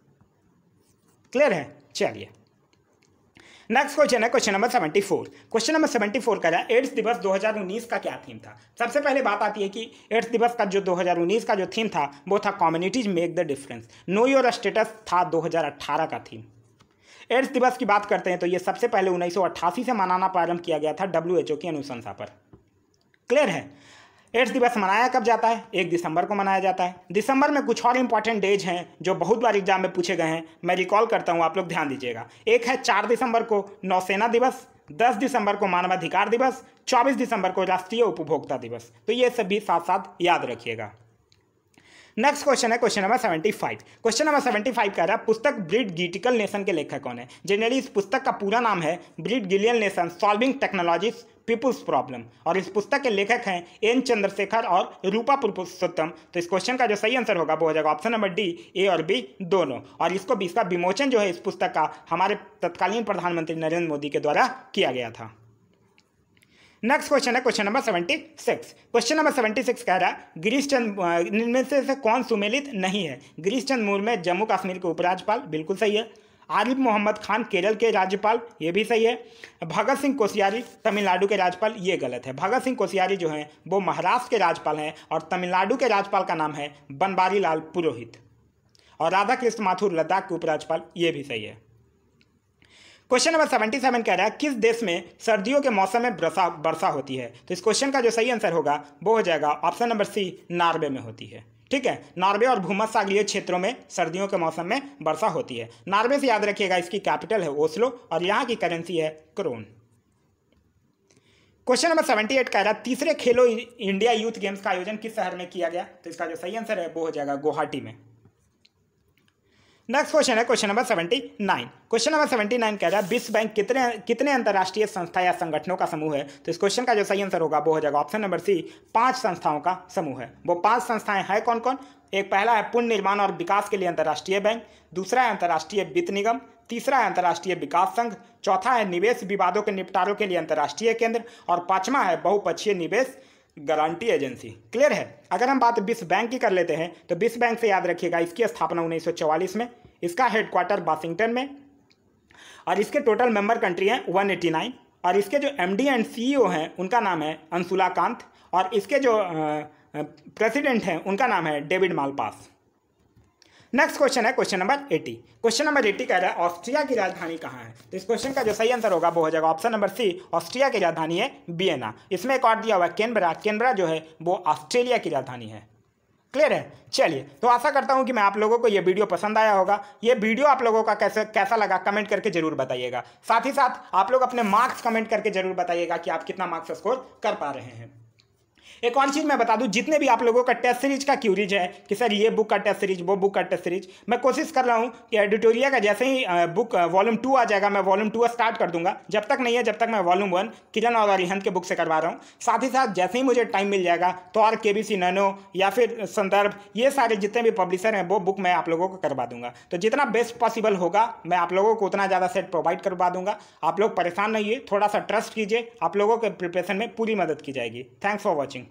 क्लियर है। चलिए नेक्स्ट क्वेश्चन है question number seventy four. Question number seventy four कह रहा है एड्स दिवस दो हज़ार उन्नीस का क्या थीम था। सबसे पहले बात आती है कि एड्स दिवस का जो दो हज़ार उन्नीस का जो थीम था वो था communities make the difference. Know your status था दो हज़ार अठारह का थीम। एड्स दिवस की बात करते हैं तो ये सबसे पहले उन्नीस सौ अट्ठासी से मनाना प्रारंभ किया गया था डब्ल्यू एच ओ की अनुशंसा पर। क्लियर है। एड्स दिवस मनाया कब जाता है, एक दिसंबर को मनाया जाता है। दिसंबर में कुछ और इंपॉर्टेंट डेज हैं जो बहुत बार एग्जाम में पूछे गए हैं, मैं रिकॉल करता हूं, आप लोग ध्यान दीजिएगा। एक है चार दिसंबर को नौसेना दिवस, दस दिसंबर को मानवाधिकार दिवस, चौबीस दिसंबर को राष्ट्रीय उपभोक्ता दिवस। तो ये सभी साथ साथ याद रखिएगा। नेक्स्ट क्वेश्चन है question number seventy five. Question number seventy five कह रहा है पुस्तक ब्रिड गिटिकल नेशन के लेखक कौन है। जनरली इस पुस्तक का पूरा नाम है bridgital nation solving technologies people's problem. और इस पुस्तक के लेखक हैं एन चंद्रशेखर और रूपा पुरुषोत्तम। तो इस क्वेश्चन का जो सही आंसर होगा वो हो जाएगा ऑप्शन नंबर डी, ए और बी दोनों। और इसको भी इसका विमोचन जो है इस पुस्तक का हमारे तत्कालीन प्रधानमंत्री नरेंद्र मोदी के द्वारा किया गया था। नेक्स्ट क्वेश्चन है question number seventy six. Question number seventy six कह रहा है गिरीश चंद इनमें से, से कौन सुमेलित नहीं है। गिरीश चंद मुर्मू जम्मू कश्मीर के उपराज्यपाल, बिल्कुल सही है। आरिफ मोहम्मद खान केरल के राज्यपाल, ये भी सही है। भगत सिंह कोश्यारी तमिलनाडु के राज्यपाल, ये गलत है। भगत सिंह कोश्यारी जो हैं वो महाराष्ट्र के राज्यपाल हैं और तमिलनाडु के राज्यपाल का नाम है बनवारी लाल पुरोहित। और राधा कृष्ण माथुर लद्दाख के उपराज्यपाल, ये भी सही है। क्वेश्चन नंबर सेवेंटी सेवन कह रहा है किस देश में सर्दियों के मौसम में वर्षा वर्षा होती है। तो इस क्वेश्चन का जो सही आंसर होगा वो हो जाएगा ऑप्शन नंबर सी, नॉर्वे में होती है। ठीक है। नॉर्वे और भूमध्यसागरीय क्षेत्रों में सर्दियों के मौसम में वर्षा होती है। नॉर्वे से याद रखिएगा इसकी कैपिटल है ओस्लो और यहाँ की करेंसी है krone. Question number seventy eight कह रहा है तीसरे खेलो इंडिया यूथ गेम्स का आयोजन किस शहर में किया गया। तो इसका जो सही आंसर है वो हो जाएगा गुवाहाटी में। नेक्स्ट क्वेश्चन है question number seventy nine. Question number seventy nine कह रहा है विश्व बैंक कितने कितने अंतर्राष्ट्रीय संस्था या संगठनों का समूह है। तो इस क्वेश्चन का जो सही आंसर होगा वो हो जाएगा ऑप्शन नंबर सी, पांच संस्थाओं का समूह है। वो पांच संस्थाएं हैं कौन कौन। एक पहला है पुनः निर्माण और विकास के लिए अंतर्राष्ट्रीय बैंक, दूसरा है अंतर्राष्ट्रीय वित्त निगम, तीसरा है अंतर्राष्ट्रीय विकास संघ, चौथा है निवेश विवादों के निपटारों के लिए अंतर्राष्ट्रीय केंद्र और पांचवा है बहुपक्षीय निवेश गारंटी एजेंसी। क्लियर है। अगर हम बात विश्व बैंक की कर लेते हैं तो विश्व बैंक से याद रखिएगा इसकी स्थापना उन्नीस सौ चौवालीस में, इसका हेडक्वार्टर वाशिंगटन में और इसके टोटल मेंबर कंट्री हैं एक सौ नवासी और इसके जो एमडी एंड सीईओ हैं उनका नाम है अंशुला कांत और इसके जो प्रेसिडेंट हैं उनका नाम है डेविड मालपास। नेक्स्ट क्वेश्चन है क्वेश्चन नंबर अस्सी। क्वेश्चन नंबर अस्सी कह रहा है ऑस्ट्रिया की राजधानी कहाँ है। तो इस क्वेश्चन का जो सही आंसर होगा वो हो जाएगा ऑप्शन नंबर सी, ऑस्ट्रिया की राजधानी है वियना। इसमें एक और दिया हुआ है कैनबरा। कैनबरा जो है वो ऑस्ट्रेलिया की राजधानी है। क्लियर है। चलिए, तो आशा करता हूं कि मैं आप लोगों को ये वीडियो पसंद आया होगा। ये वीडियो आप लोगों का कैसे कैसा लगा कमेंट करके जरूर बताइएगा। साथ ही साथ आप लोग अपने मार्क्स कमेंट करके जरूर बताइएगा कि आप कितना मार्क्स स्कोर कर पा रहे हैं। एक और चीज़ मैं बता दूं, जितने भी आप लोगों का टेस्ट सीरीज का क्यूरीज है कि सर ये बुक का टेस्ट सीरीज, वो बुक का टेस्ट सीरीज, मैं कोशिश कर रहा हूं कि एडिटोरिया का जैसे ही बुक वॉल्यूम टू आ जाएगा मैं वॉल्यूम टू स्टार्ट कर दूंगा। जब तक नहीं है जब तक मैं वॉल्यूम वन किरण और अरिहंत के बुक से करवा रहा हूँ। साथ ही साथ जैसे ही मुझे टाइम मिल जाएगा तो और के बी सी नैनो या फिर संदर्भ, ये सारे जितने भी पब्लिशर हैं वो बुक मैं आप लोगों को करवा दूंगा। तो जितना बेस्ट पॉसिबल होगा मैं आप लोगों को उतना ज़्यादा सेट प्रोवाइड करवा दूंगा। आप लोग परेशान नहीं है, थोड़ा सा ट्रस्ट कीजिए, आप लोगों के प्रिपरेशन में पूरी मदद की जाएगी। Thanks for watching.